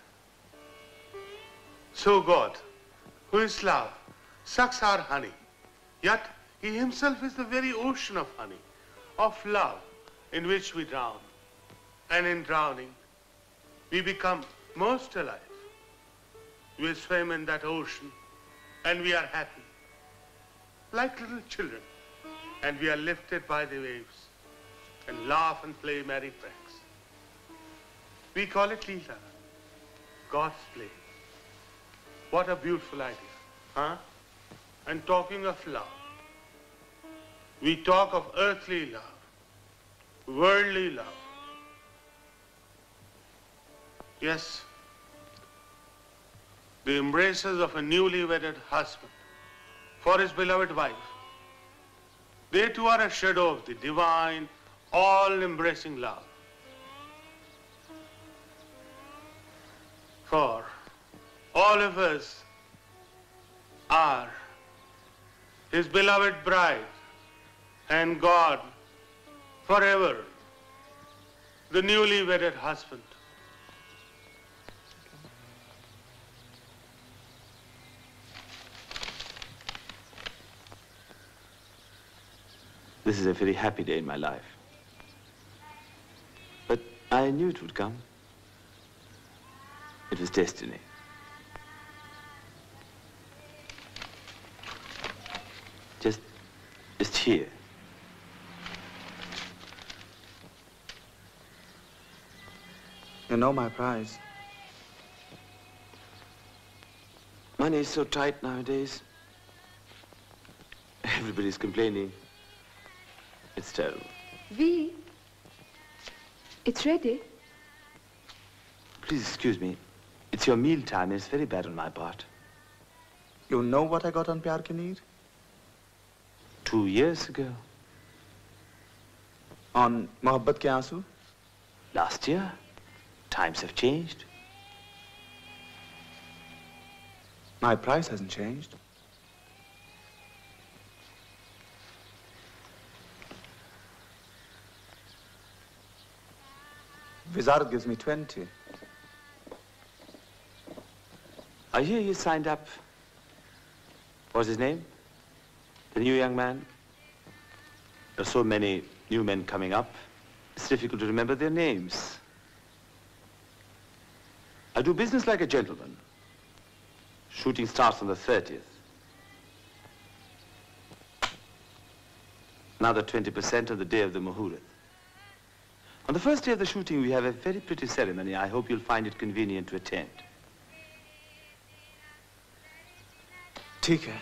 So God, who is love, sucks our honey, yet he himself is the very ocean of honey, of love, in which we drown. And in drowning, we become most alive. We swim in that ocean, and we are happy, like little children, and we are lifted by the waves, and laugh and play merry pranks. We call it Leela, God's play. What a beautiful idea, huh? And talking of love, we talk of earthly love, worldly love. Yes, the embraces of a newly wedded husband for his beloved wife. They too are a shadow of the divine, all-embracing love. For all of us are his beloved bride, and God forever the newly wedded husband. This is a very happy day in my life. But I knew it would come. It was destiny. Just, just here. You know my prize. Money is so tight nowadays. Everybody's complaining. It's terrible. V, it's ready. Please excuse me. It's your meal time. It's very bad on my part. You know what I got on Pyar Ke Neer? Two years ago. On Mohabbat Ke Aansu? Last year. Times have changed. My price hasn't changed. Wizard gives me twenty. I hear you signed up. What's his name? The new young man? There are so many new men coming up. It's difficult to remember their names. I do business like a gentleman. Shooting starts on the thirtieth. Another twenty percent on the day of the Muhurat. On the first day of the shooting, we have a very pretty ceremony. I hope you'll find it convenient to attend. ठीक है.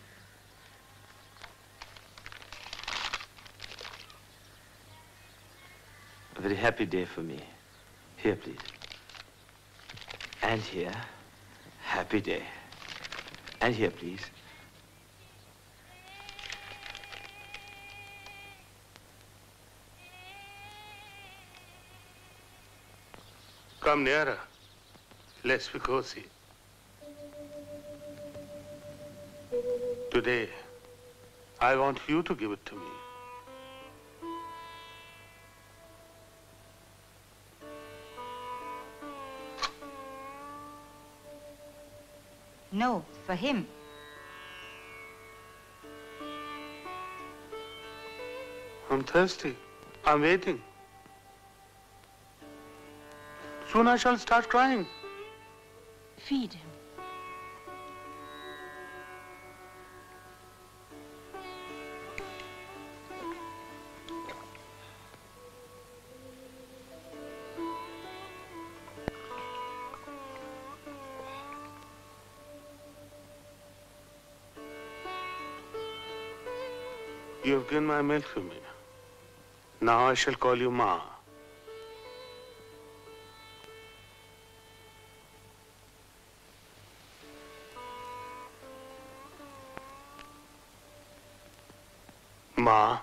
A very happy day for me. Here, please. And here. Happy day. And here, please. Come nearer. Let's be cozy. Today, I want you to give it to me. No, for him. I'm thirsty. I'm waiting. Soon I shall start crying. Feed him. You have given my milk to me. Now I shall call you Ma. Ma.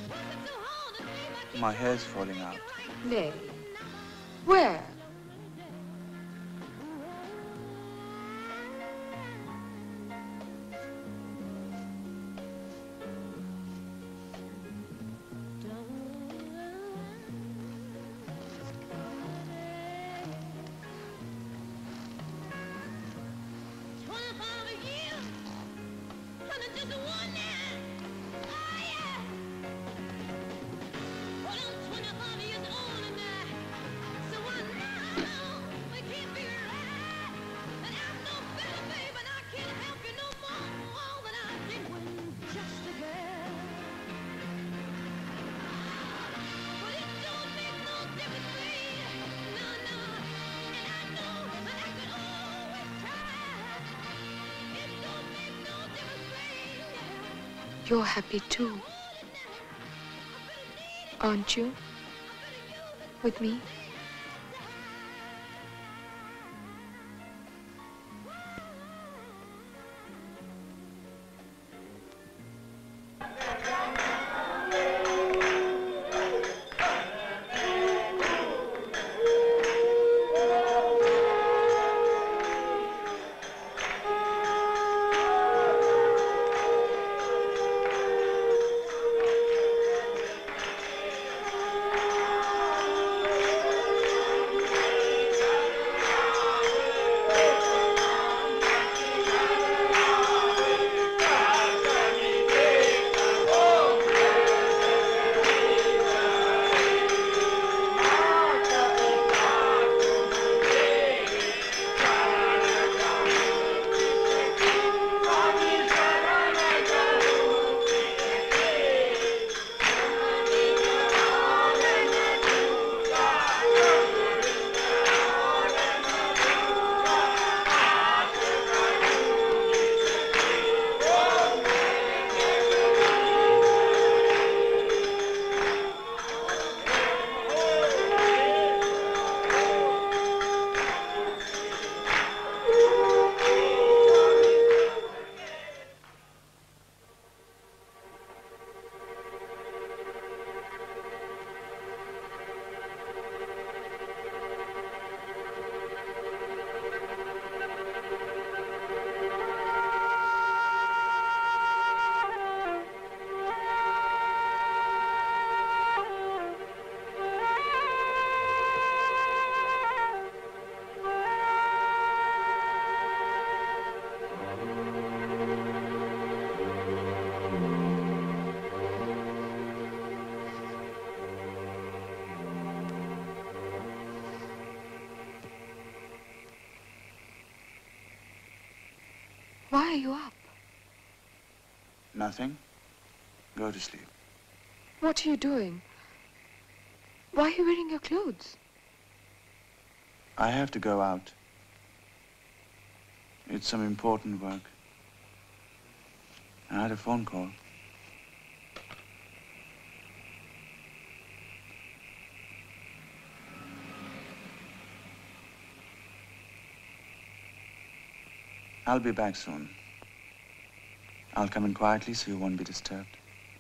My hair's falling out. Nay. Where? You're happy too, aren't you? With me? Why are you up? Nothing. Go to sleep. What are you doing? Why are you wearing your clothes? I have to go out. It's some important work. I had a phone call. I'll be back soon. I'll come in quietly so you won't be disturbed.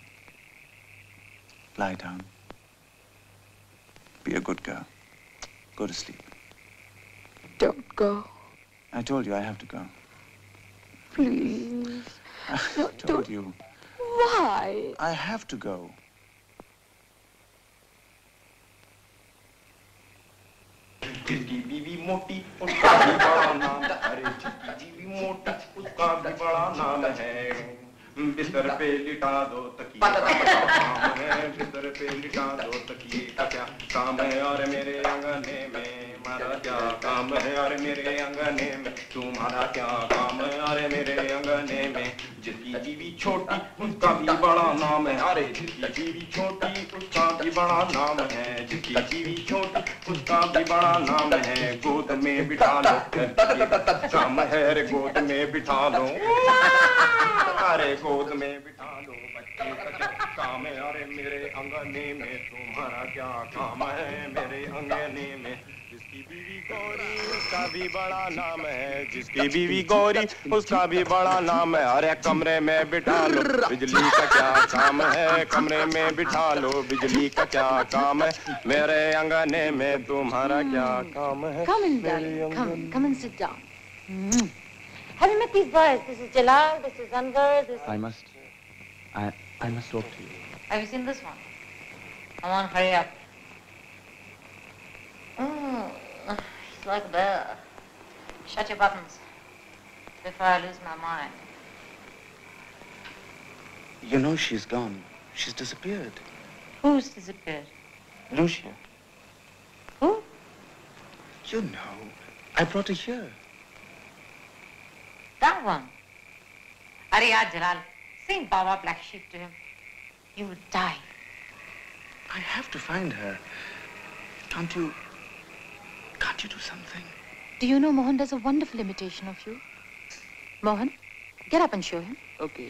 Lie down. Be a good girl. Go to sleep. Don't go. I told you I have to go. Please. I No, told don't. you. Why? I have to go. जिसकी बीवी मोटी उसका भी बड़ा नाम अरे जिसकी बीवी मोटी उसका भी बड़ा नाम है बिस्तर पे लिटा दो तकिए का क्या काम है बिस्तर पे लिटा दो तकिए का क्या काम है और मेरे अंगने में हमारा क्या काम है और मेरे अंगने में तुम्हारा क्या काम है और मेरे अंगने में जिसकी बीवी छोटी उसका भी बड़ा नाम है अरे जिसकी बीवी छोटी उसका भी बड़ा नाम है जिसकी बीवी छोटी उसका भी बड़ा नाम है गोद में बिठा लो काम है रे गोद में बिठा लो अरे गोद में बिठा लो बच्चे का क्या काम है अरे मेरे अंगने में तुम्हारा क्या काम है मेरे अंगने में जिसकी बीवी गौरी उसका भी बड़ा नाम है जिसकी बीवी गौरी उसका भी बड़ा नाम है अरे कमरे में बिठा लो बिजली का क्या काम है कमरे में बिठा लो बिजली का क्या काम है मेरे अंगने में तुम्हारा क्या काम है Come in, darling. Come, come and sit down. Mm. Have you met these boys? This is Jalal, this is Anwar, this... I must... I... I must talk to you. Have you seen this one? Come on, hurry up. Mm, it's like a bear. Shut your buttons before I lose my mind. You know she's gone. She's disappeared. Who's disappeared? Lucia. Who? You know. I brought her here. That one. Arya Jalal, sing Baba Black Sheep to him. You would die. I have to find her. Can't you... Can't you do something? Do you know Mohan does a wonderful imitation of you? Mohan, get up and show him. Okay.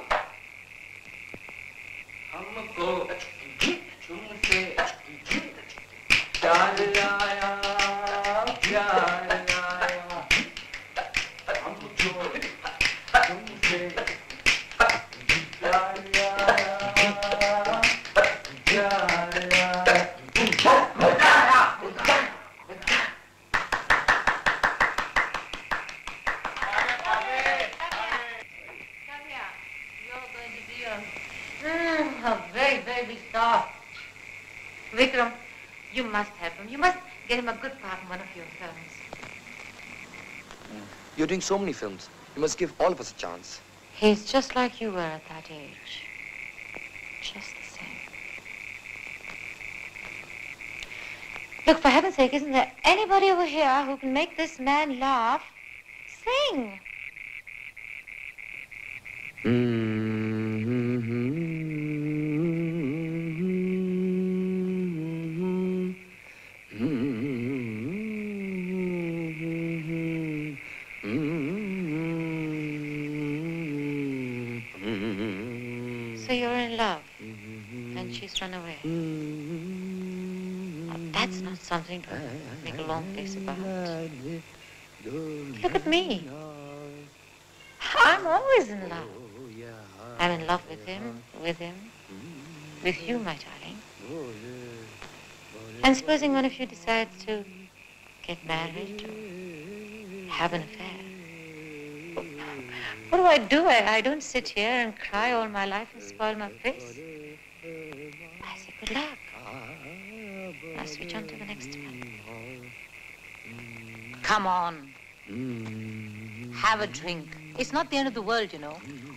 Vikram, you must help him. You must get him a good part in one of your films. You're doing so many films. You must give all of us a chance. He's just like you were at that age. Just the same. Look, for heaven's sake, isn't there anybody over here who can make this man laugh? Sing. So you're in love, and she's run away. Now, that's not something to make a long face about. Look at me. I'm always in love. I'm in love with him, with him, with you, my darling. And supposing one of you decides to get married or have an affair, what do I do? I, I don't sit here and cry all my life and spoil my face. I say good luck. I switch on to the next one. Come on. Have a drink. It's not the end of the world, you know.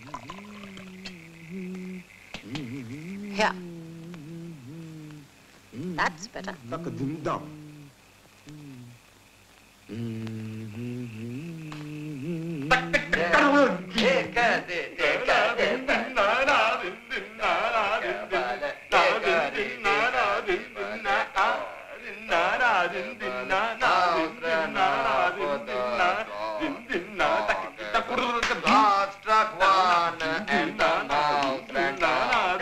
Here. That's better. Struck one and the mouth ran down.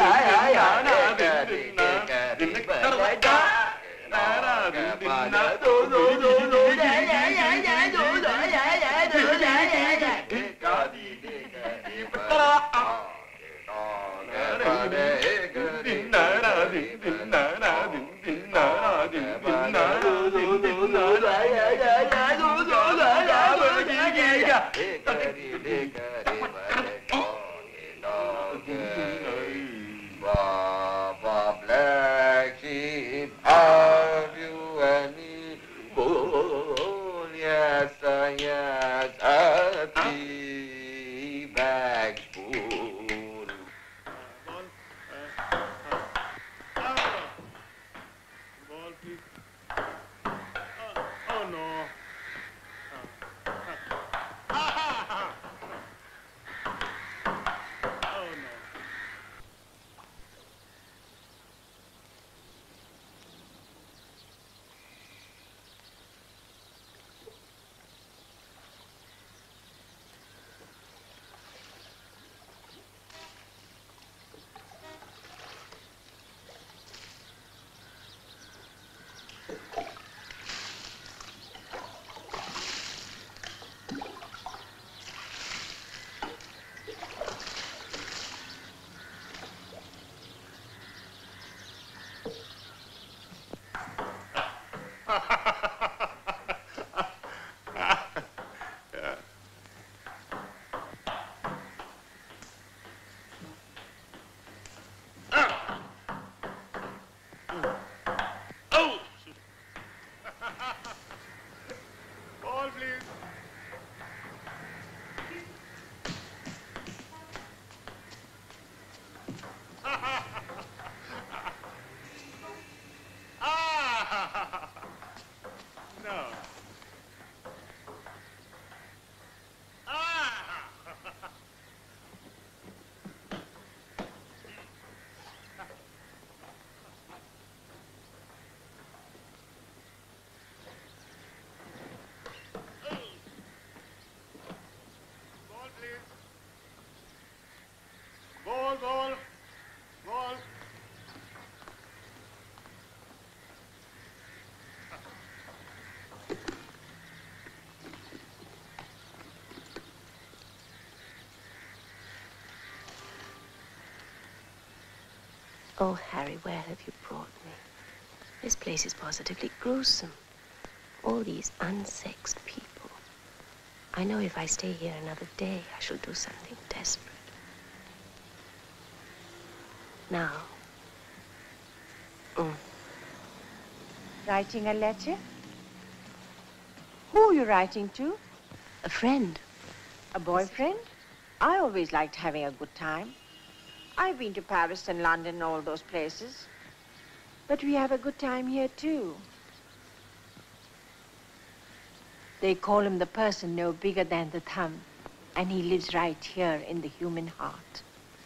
Baba Black Sheep, have you any wool? Yes, uh, yes, a three bag spoon. Ball, please. Oh, oh no. Oh no. goal. Goal. Oh, Harry, where have you brought me? This place is positively gruesome. All these unsexed people. I know if I stay here another day, I shall do something desperate. Now. Mm. Writing a letter? Who are you writing to? A friend. A boyfriend? I always liked having a good time. I've been to Paris and London and all those places. But we have a good time here, too. They call him the person no bigger than the thumb, and he lives right here in the human heart.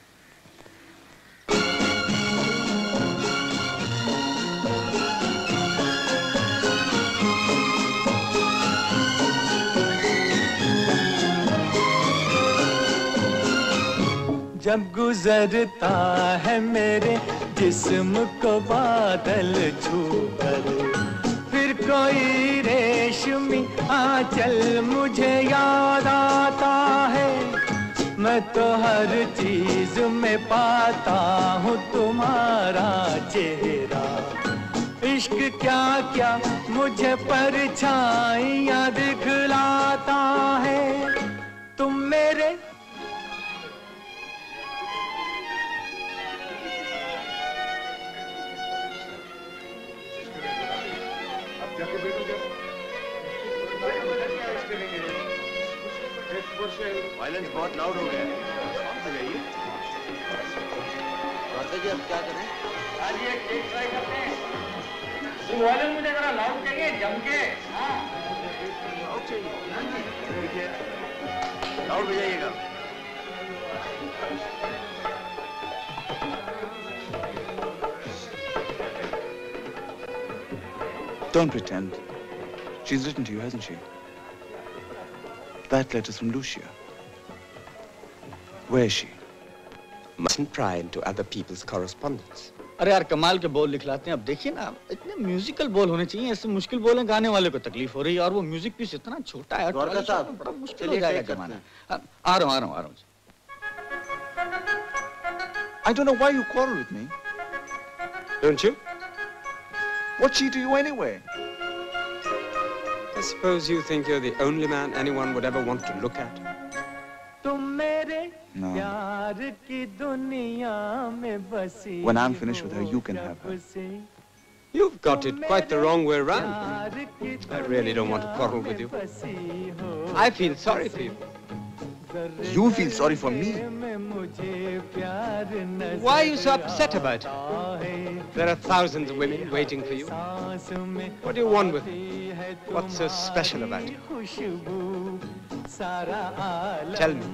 जब गुजरता है मेरे जिस्म को बादल छूकर फिर कोई रेशमी आंचल मुझे याद आता है मैं तो हर चीज में पाता हूँ तुम्हारा चेहरा इश्क क्या क्या मुझे परछाइयाँ दिखलाता है तुम मेरे वायलेंस बहुत लाउड हो गया है। कौन सा जाइए? माता जी अब क्या करें? आज ये केक ट्राई करते हैं। तुम वायलेंस मुझे जरा लाउड चाहिए जम के। हाँ। लाउड चाहिए। हाँ जी। ठीक है। लाउड बजाइएगा। Don't pretend. She's written to you, hasn't she? That letter's from Lucia. Where is she? Mustn't pry into other people's correspondence. अरे यार कमाल के बोल लिखलाते हैं अब देखिए ना इतने म्यूजिकल बोल होने चाहिए ऐसे मुश्किल बोल हैं गाने वाले को तकलीफ हो रही है और वो म्यूजिक पीस इतना छोटा है द्वारका साहब बड़ा मुश्किल हो जाएगा जमाना आ रहा हूँ आ रहा हूँ आ रहा हूँ I don't know why you quarrel with me. Don't you? What's she to you anyway? I suppose you think you're the only man anyone would ever want to look at? No. When I'm finished with her, you can have her. You've got it quite the wrong way around. I really don't want to quarrel with you. I feel sorry for you. You feel sorry for me? Why are you so upset about it? There are thousands of women waiting for you. What do you want with her? What's so special about you? Tell me.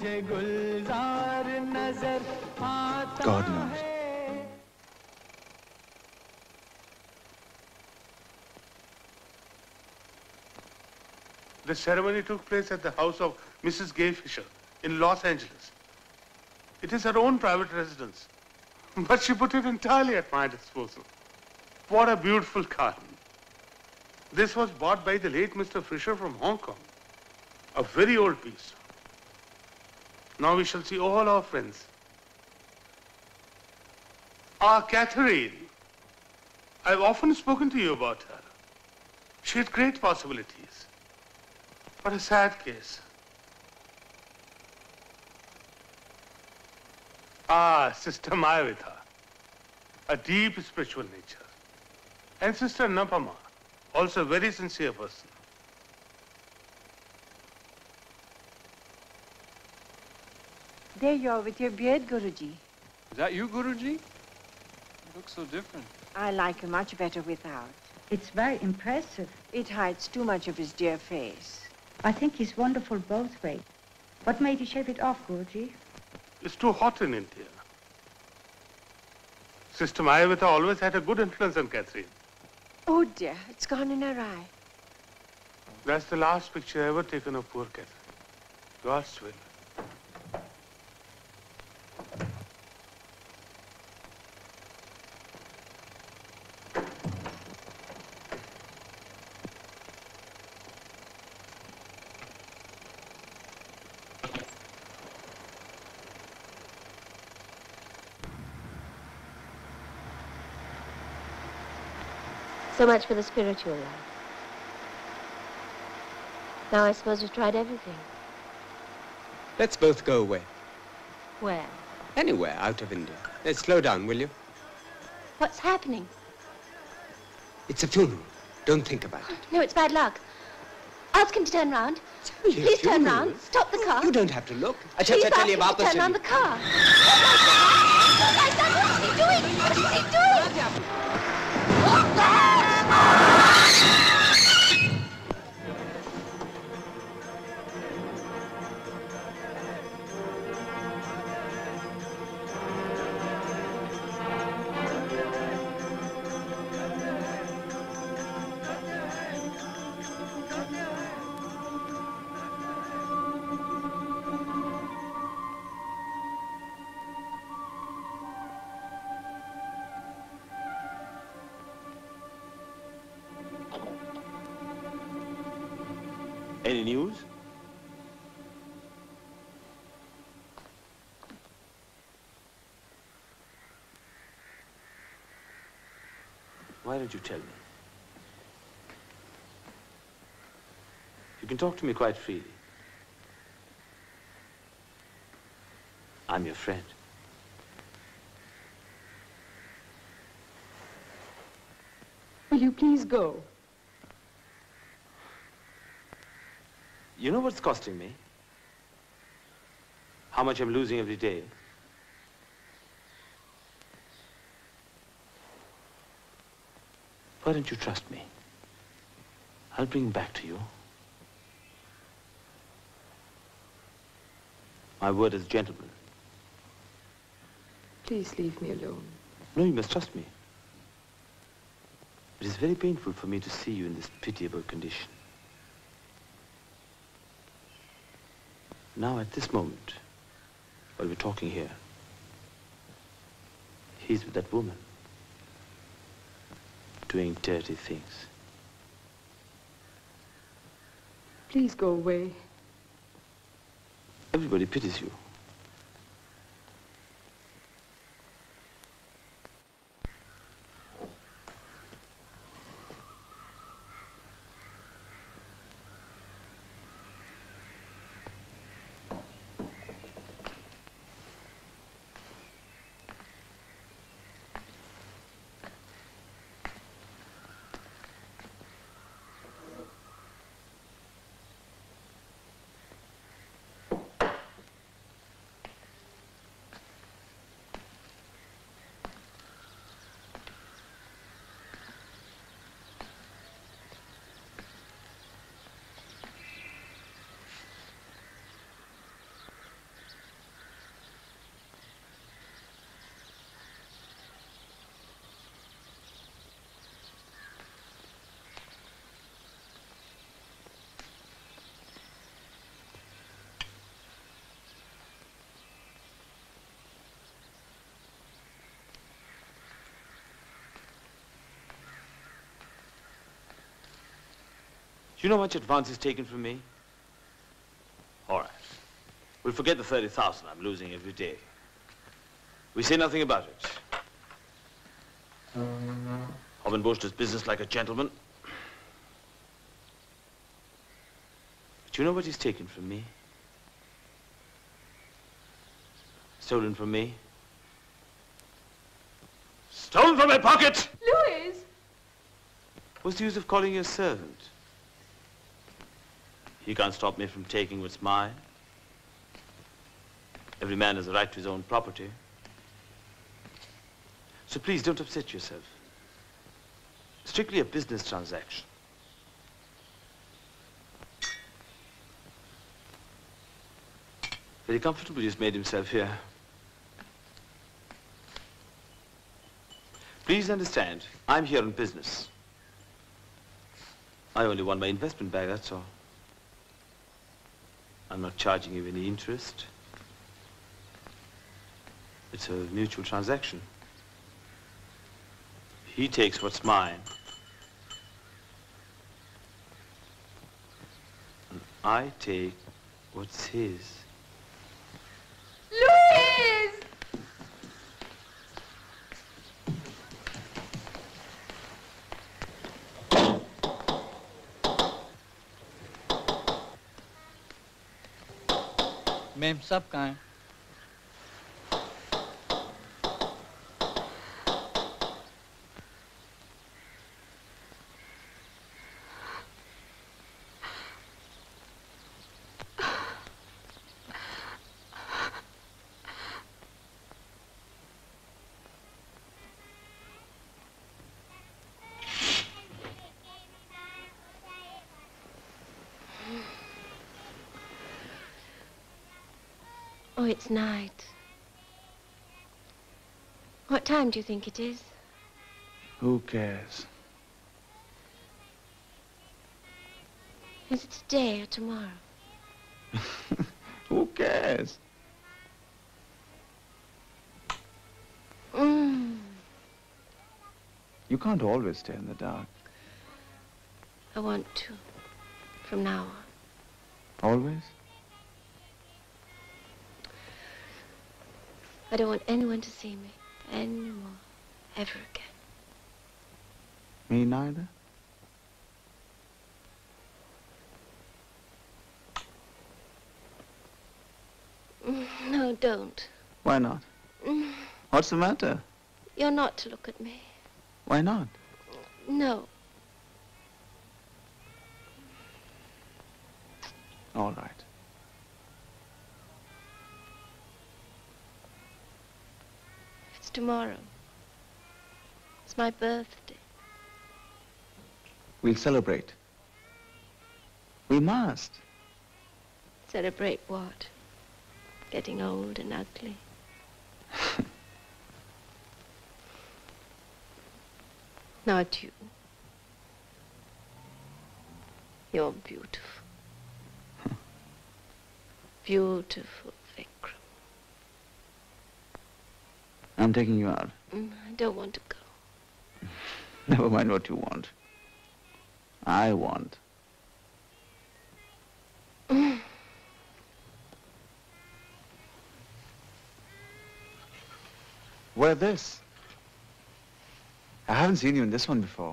God knows. The ceremony took place at the house of Missus Gay Fisher in Los Angeles. It is her own private residence, but she put it entirely at my disposal. What a beautiful garden. This was bought by the late Mister Fisher from Hong Kong. A very old piece. Now we shall see all our friends. Ah, Catherine. I've often spoken to you about her. She had great possibilities. What a sad case. Ah, Sister Mayavita, a deep spiritual nature. And Sister Napama, also a very sincere person. There you are with your beard, Guruji. Is that you, Guruji? You look so different. I like him much better without. It's very impressive. It hides too much of his dear face. I think he's wonderful both ways. What made you shave it off, Guruji? It's too hot in India. Sister Mayavita always had a good influence on Catherine. Oh dear, it's gone in her eye. That's the last picture ever taken of poor Catherine. God's will. So much for the spiritual life. Now I suppose you've tried everything. Let's both go away. Where? Anywhere out of India. Let's slow down, will you? What's happening? It's a funeral. Don't think about it. No, it's bad luck. Ask him to turn round. Please turn round. Stop the car. You don't have to look. Please ask him to turn round the car. Not like that. What is he doing? What is he doing? Any news? Why don't you tell me? You can talk to me quite freely. I'm your friend. Will you please go? You know what's costing me? How much I'm losing every day? Why don't you trust me? I'll bring him back to you. My word as a gentleman. Please leave me alone. No, you must trust me. It is very painful for me to see you in this pitiable condition. Now, at this moment, while we're talking here, he's with that woman, doing dirty things. Please go away. Everybody pities you. Do you know how much advance is taken from me? All right. We'll forget the thirty thousand I'm losing every day. We say nothing about it. Hobbenbush does business like a gentleman. But you know what he's taken from me? Stolen from me? Stolen from my pocket! Louis! What's the use of calling you a servant? You can't stop me from taking what's mine. Every man has a right to his own property. So please don't upset yourself. Strictly a business transaction. Very comfortable he's made himself here. Please understand, I'm here on business. I only want my investment back, that's all. I'm not charging you any interest. It's a mutual transaction. He takes what's mine. And I take what's his. Louis! Ma'am साहब कहाँ हैं? Oh, it's night. What time do you think it is? Who cares? Is it today or tomorrow? Who cares? Mm. You can't always stay in the dark. I want to, from now on. Always? I don't want anyone to see me anymore, ever again. Me neither. Mm, no, don't. Why not? Mm, What's the matter? you're not to look at me. Why not? No. All right. It's tomorrow. It's my birthday. We'll celebrate. We must. Celebrate what? Getting old and ugly. Not you. You're beautiful. Beautiful, Vikram. I'm taking you out. Mm, I don't want to go. Never mind what you want. I want. Mm. Wear this. I haven't seen you in this one before.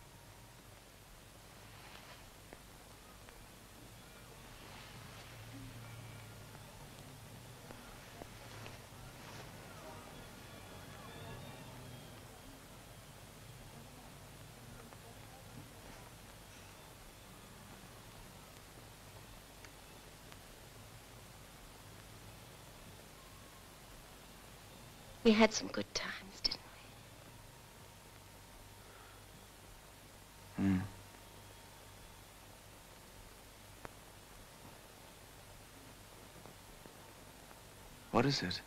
We had some good times, didn't we? Hmm. What is it?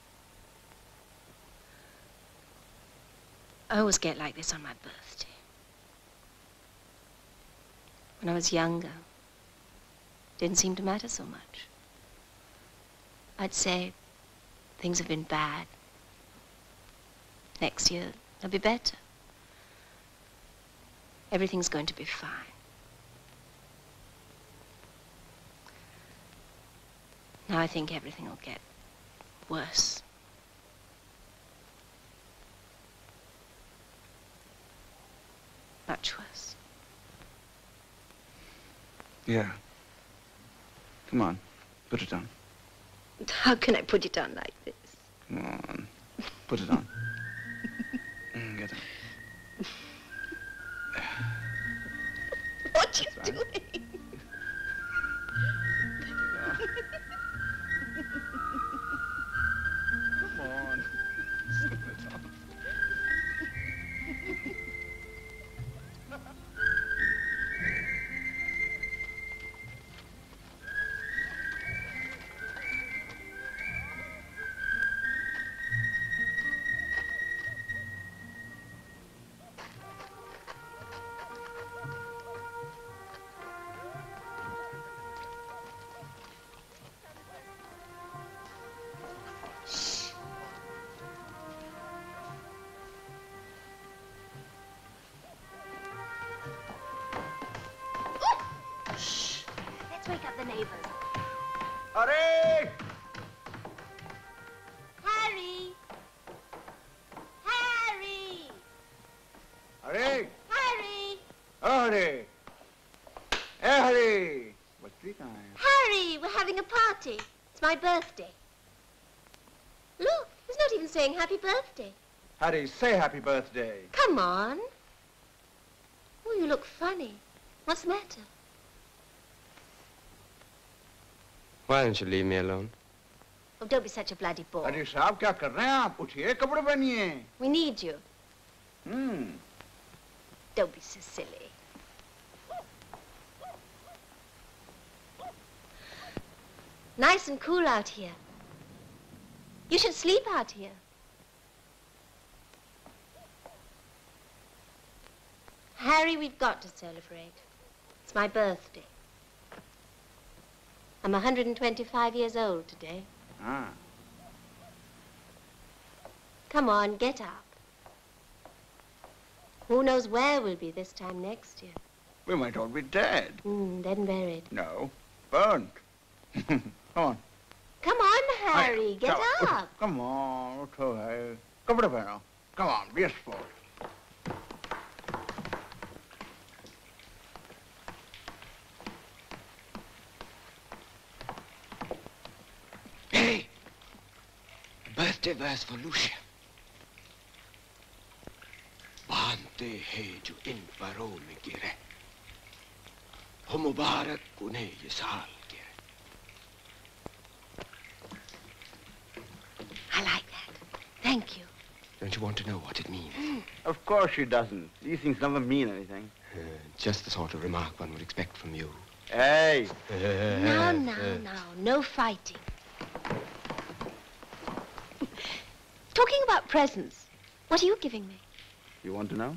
I always get like this on my birthday. When I was younger, it didn't seem to matter so much. I'd say things have been bad. Next year, they'll be better. Everything's going to be fine. Now I think everything will get worse. Much worse. Yeah. Come on, put it on. How can I put it on like this? Come on, put it on. Mm, get it. What are you That's right. doing? Come on, slip it on. Let's wake up the neighbors. Hurry! Harry! Harry! Hurry! Harry! Hurry! Hey, hurry! What's the time? Harry, we're having a party. It's It's my birthday. Look, he's not even saying happy birthday. Harry, say happy birthday. Come on. Oh, you look funny. What's the matter? Why don't you leave me alone? Oh, don't be such a bloody bore. अरे साहब क्या कर रहे हैं आप? उठिए, कपड़े पहनिए. We need you. Hmm. Don't be so silly. Nice and cool out here. You should sleep out here. Harry, we've got to celebrate. It's my birthday. I'm one hundred twenty-five years old today. Ah. Come on, get up. Who knows where we'll be this time next year? We might all be dead. Mm, then buried. No, burned. Come on. Come on, Harry, get Come- up. Come on, उठो है. कपड़े पहनो. Come on, be a sport. Hey! Birthday verse for Lucia. बांधते हैं जो इन परों में गिरे, हो मुबारक उन्हें ये साल गिरे. I like that. Thank you. Don't you want to know what it means? Of course she doesn't. These things never mean anything. Uh, just the sort of remark one would expect from you. Hey! Now, now, now, no fighting. Talking about presents, what are you giving me? You want to know?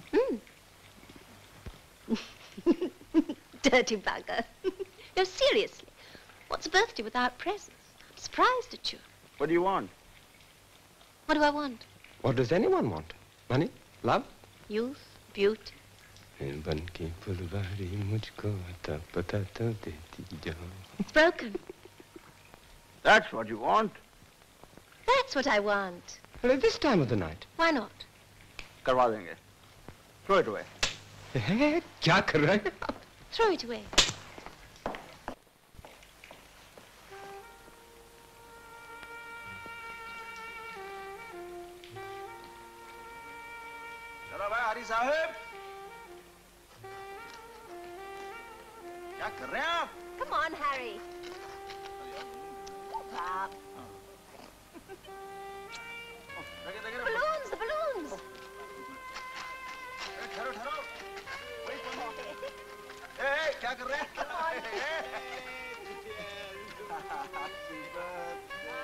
Mm. Dirty bugger. No, seriously. What's a birthday without presents? I'm surprised at you. What do you want? What do I want? What does anyone want? Money? Love? Youth, beauty. It's broken. That's what you want. That's what I want. Well, at this time of the night. Why not? करवा देंगे. Throw it away. क्या कर रहे हैं? Throw it away. चलो भाई हरी साहब. क्या कर रहे हैं आप? Come on, Harry. Up. The balloons, the balloons. ठहरो ठहरो. Hey, क्या कर रहे हैं? Come on. Happy birthday.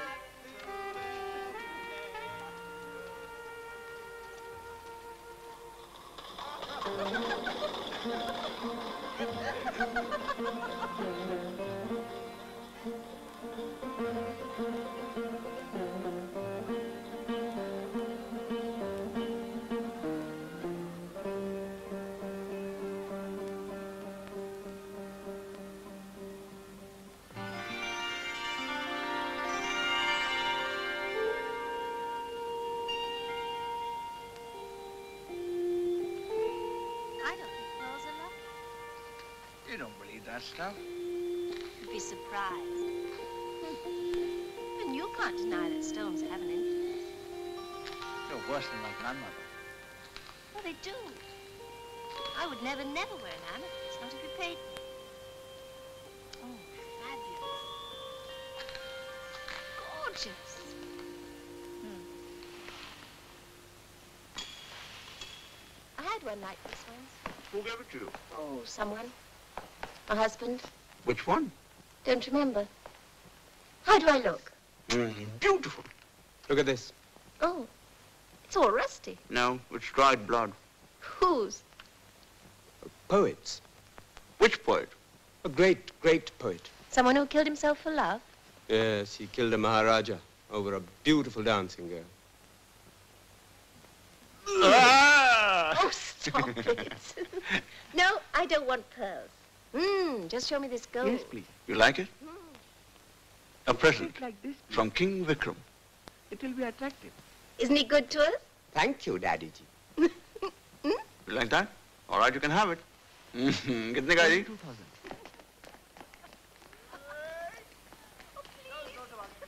You don't believe that stuff. You'd be surprised. And you can't deny that stones have an influence. You're worse than my grandmother. Well, they do. I would never, never wear an amethyst, not if you paid me. Oh, fabulous. Gorgeous. Hmm. I had one like this once. Who gave it to you? Oh, someone. My husband. Which one? Don't remember. How do I look? Mm, beautiful. Look at this. Oh, it's all rusty. No, it's dried blood. Whose? A poet's. Which poet? A great, great poet. Someone who killed himself for love? Yes, he killed a Maharaja over a beautiful dancing girl. Ah! Oh, stop it. No, I don't want pearls. Hmm, just show me this gold. Yes, please. You like it? Hmm. A present Like this, from King Vikram. it will be attractive. Isn't he good to us? Thank you, Daddy ji. You like that? All right, you can have it. कितने का है जी? Two thousand.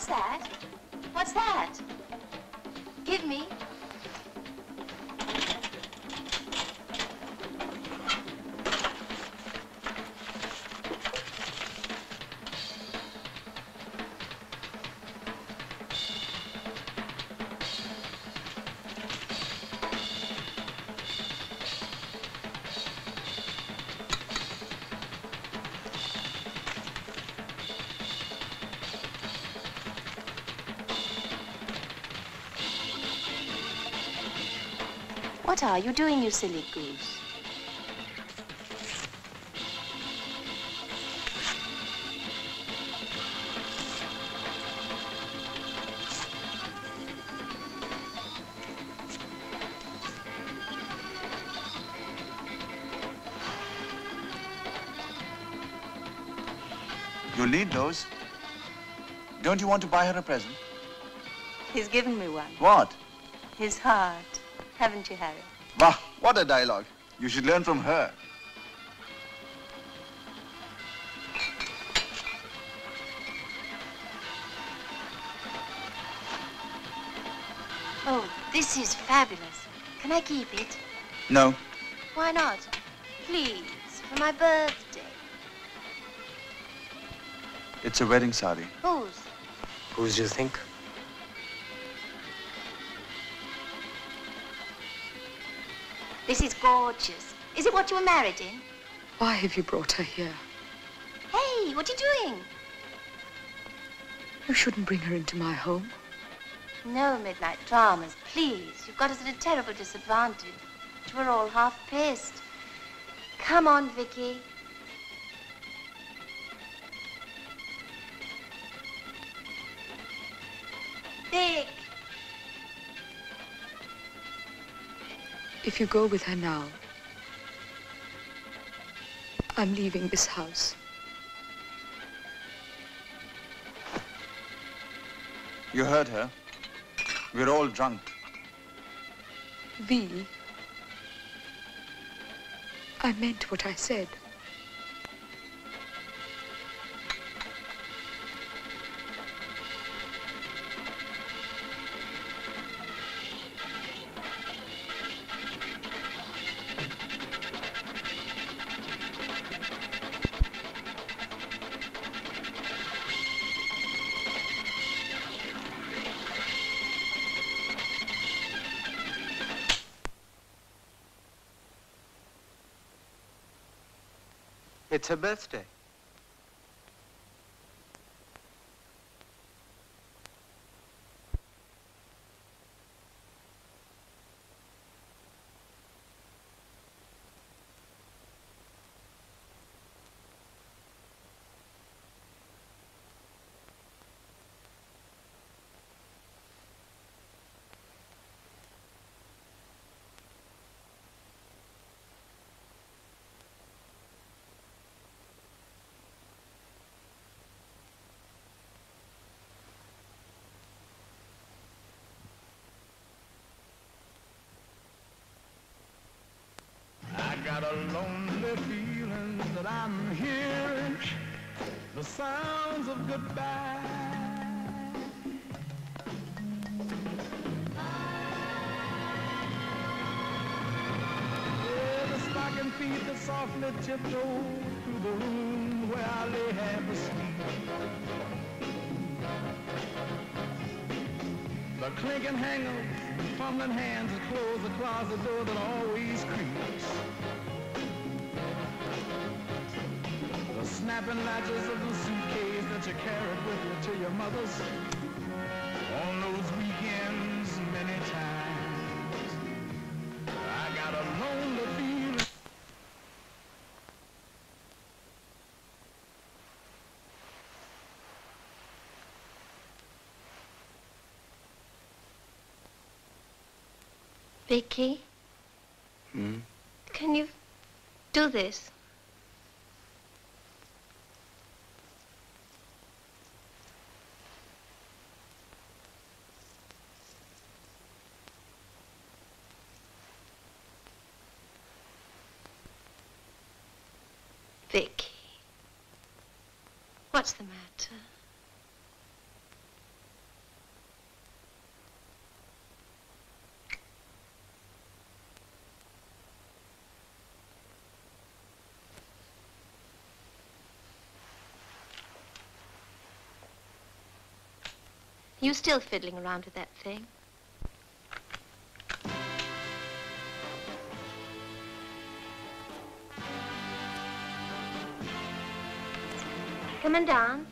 What's that? What's that? Give me. What are you doing, you silly goose? You'll need those. Don't you want to buy her a present? He's given me one. What? His heart. Haven't you, Harry? Wah, what a dialogue. You should learn from her. Oh, this is fabulous. Can I keep it? No. Why not? Please, for my birthday. It's a wedding sari. Whose? Whose do you think? This is gorgeous. Is it what you were married in? Why have you brought her here? Hey, what are you doing? You shouldn't bring her into my home. No midnight dramas, please. You've got us at a terrible disadvantage. We're all half pissed. Come on, Vicky. Vic! If you go with her now, I'm leaving this house. You heard her. We're all drunk. V, I meant what I said. It's her birthday. I got a lonely feeling that I'm hearing the sounds of goodbye. Yeah, the stocking feet that softly tiptoe through the room where I lay half asleep. The clinking hangers, the fumbling hands that close the closet door that always creaks. The snapping latches of the suitcase that you carried with you to your mother's on those weekends many times. I got a lonely feeling. Vicky, Hmm? can you do this? Vicky, what's the matter? You still fiddling around with that thing? Come and dance.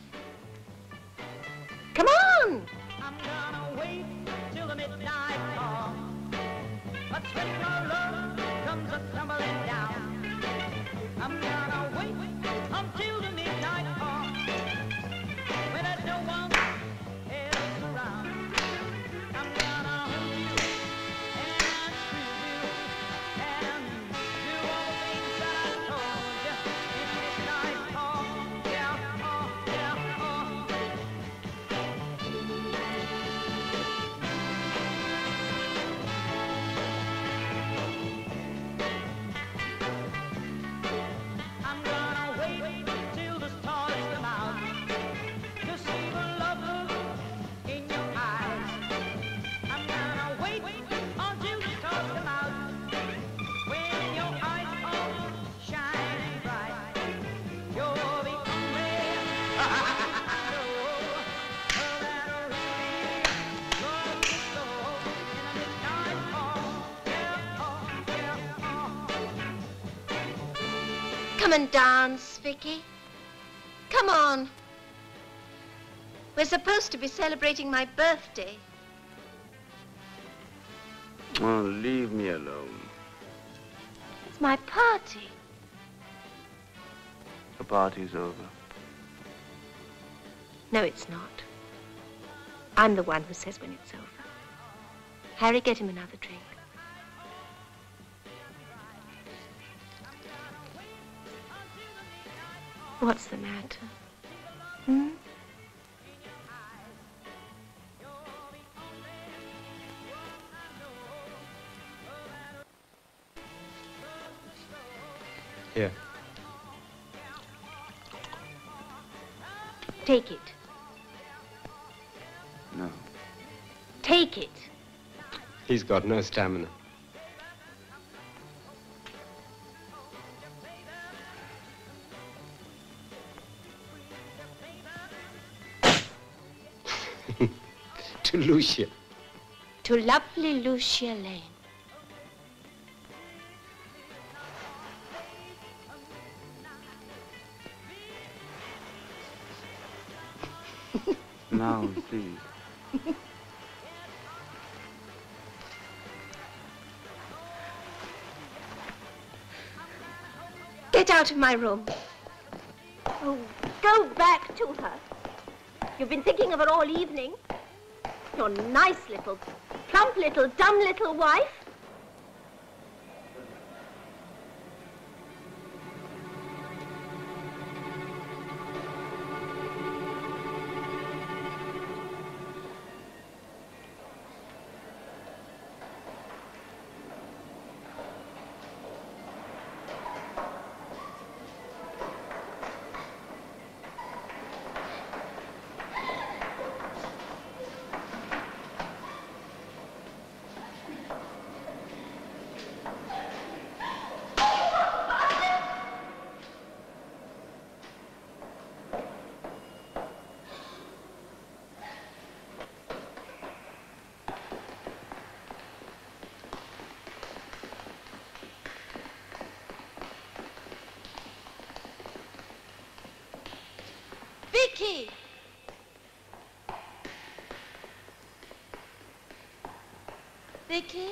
Come on! I'm gonna wait till the midnight call. But when my love comes a tumbling down, I'm gonna wait until the midnight call. When there's no one else around, I'm gonna hold you and squeeze you and do all the things that I told you in the midnight call. Yeah, oh, yeah, oh. I'm gonna wait till the stars come out to see the love in your eyes. I'm gonna wait until the stars come out when your eyes are shining bright. You're the only I know that really loves me so in the midnight call. Yeah, oh, yeah, oh. Come and dance, Vicky. Come on. We're supposed to be celebrating my birthday. Oh, leave me alone. It's my party. The party's over. No, it's not. I'm the one who says when it's over. Harry, get him another drink. What's the matter? Hmm? Here. Take it. No. Take it. He's got no stamina. To Lucia. To lovely Lucia Lane. Now, please. Get out of my room. Oh, go back to her. You've been thinking of her all evening. Your nice little, plump little, dumb little wife. Vicky! Vicky?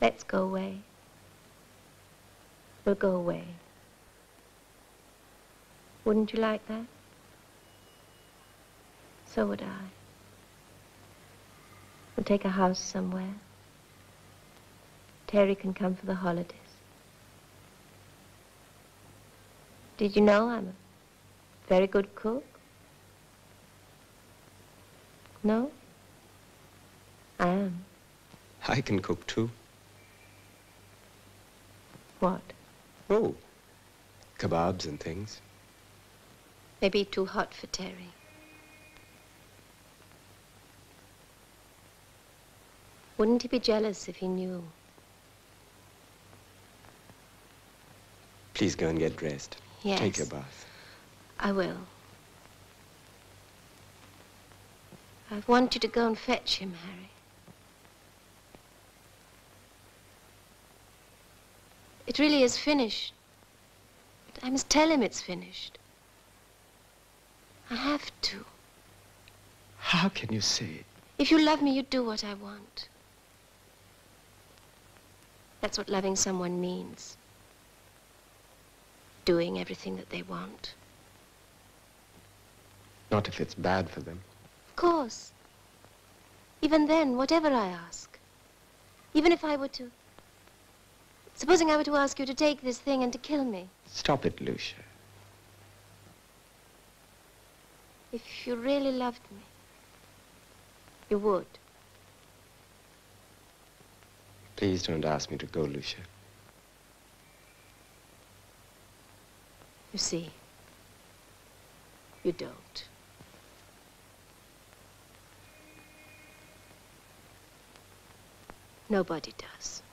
Let's go away. We'll go away. Wouldn't you like that? So would I. We'll take a house somewhere. Terry can come for the holidays. Did you know I'm a very good cook? No? I am. I can cook too. What? Oh, kebabs and things. Maybe too hot for Terry. Wouldn't he be jealous if he knew? Please go and get dressed. Yes. Take your bath. I will. I want you to go and fetch him, Harry. It really is finished. But I must tell him it's finished. I have to. How can you say it? If you love me, you do what I want. That's what loving someone means. Doing everything that they want. Not if it's bad for them. Of course. Even then, whatever I ask. Even if I were to... Supposing I were to ask you to take this thing and to kill me. Stop it, Lucia. If you really loved me, you would. Please don't ask me to go, Lucia. You see, you don't. Nobody does.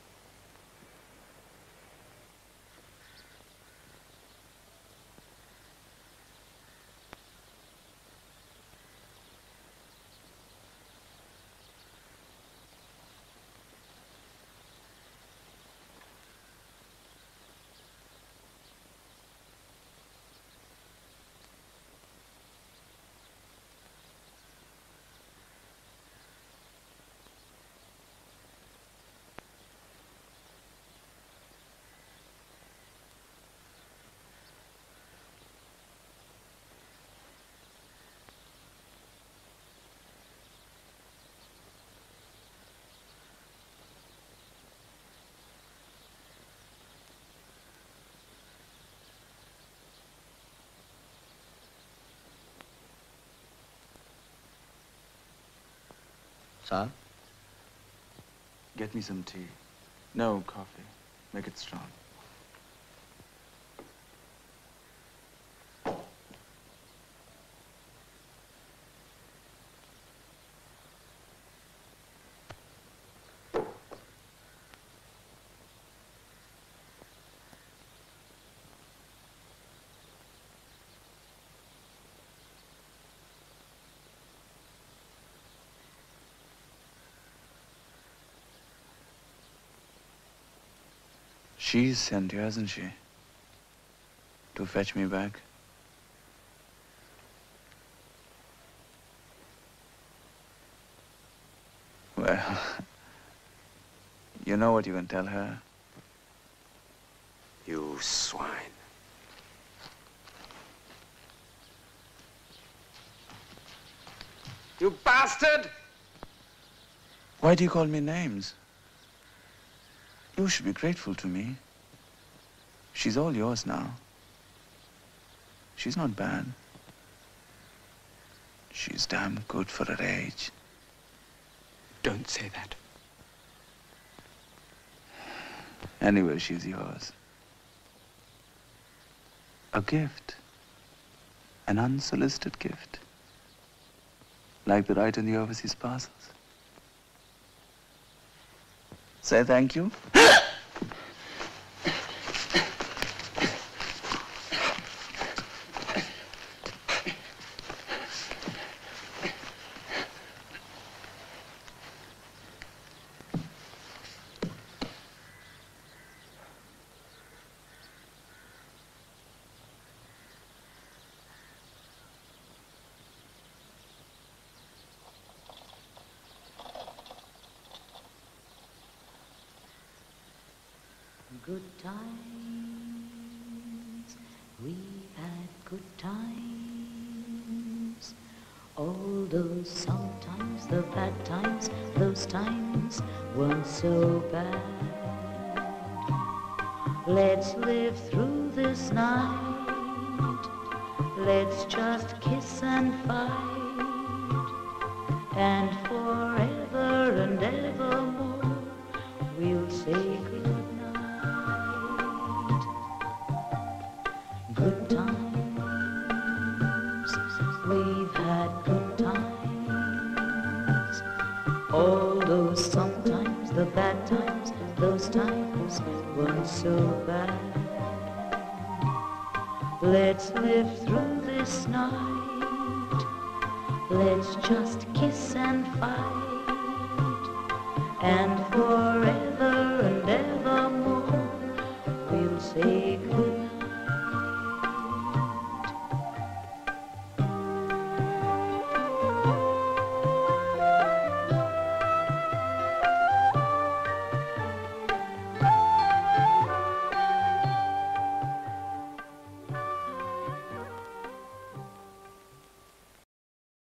Sir? Get me some tea. No coffee. Make it strong. She's sent you, hasn't she? To fetch me back? Well, you know what you can tell her? You swine. You bastard! Why do you call me names? You should be grateful to me. She's all yours now. She's not bad. She's damn good for her age. Don't say that. Anyway, she's yours. A gift. An unsolicited gift. Like the right in the overseas parcels. Say thank you. good times. We've had good times. Although sometimes the bad times, those times weren't so bad. Let's live through this night. Let's just kiss and fight. And forever and evermore we'll say good night. Good times, we've had good times. Although sometimes the bad times, those times weren't so bad. Let's live through this night. Let's just kiss and fight. And forever and evermore we'll say good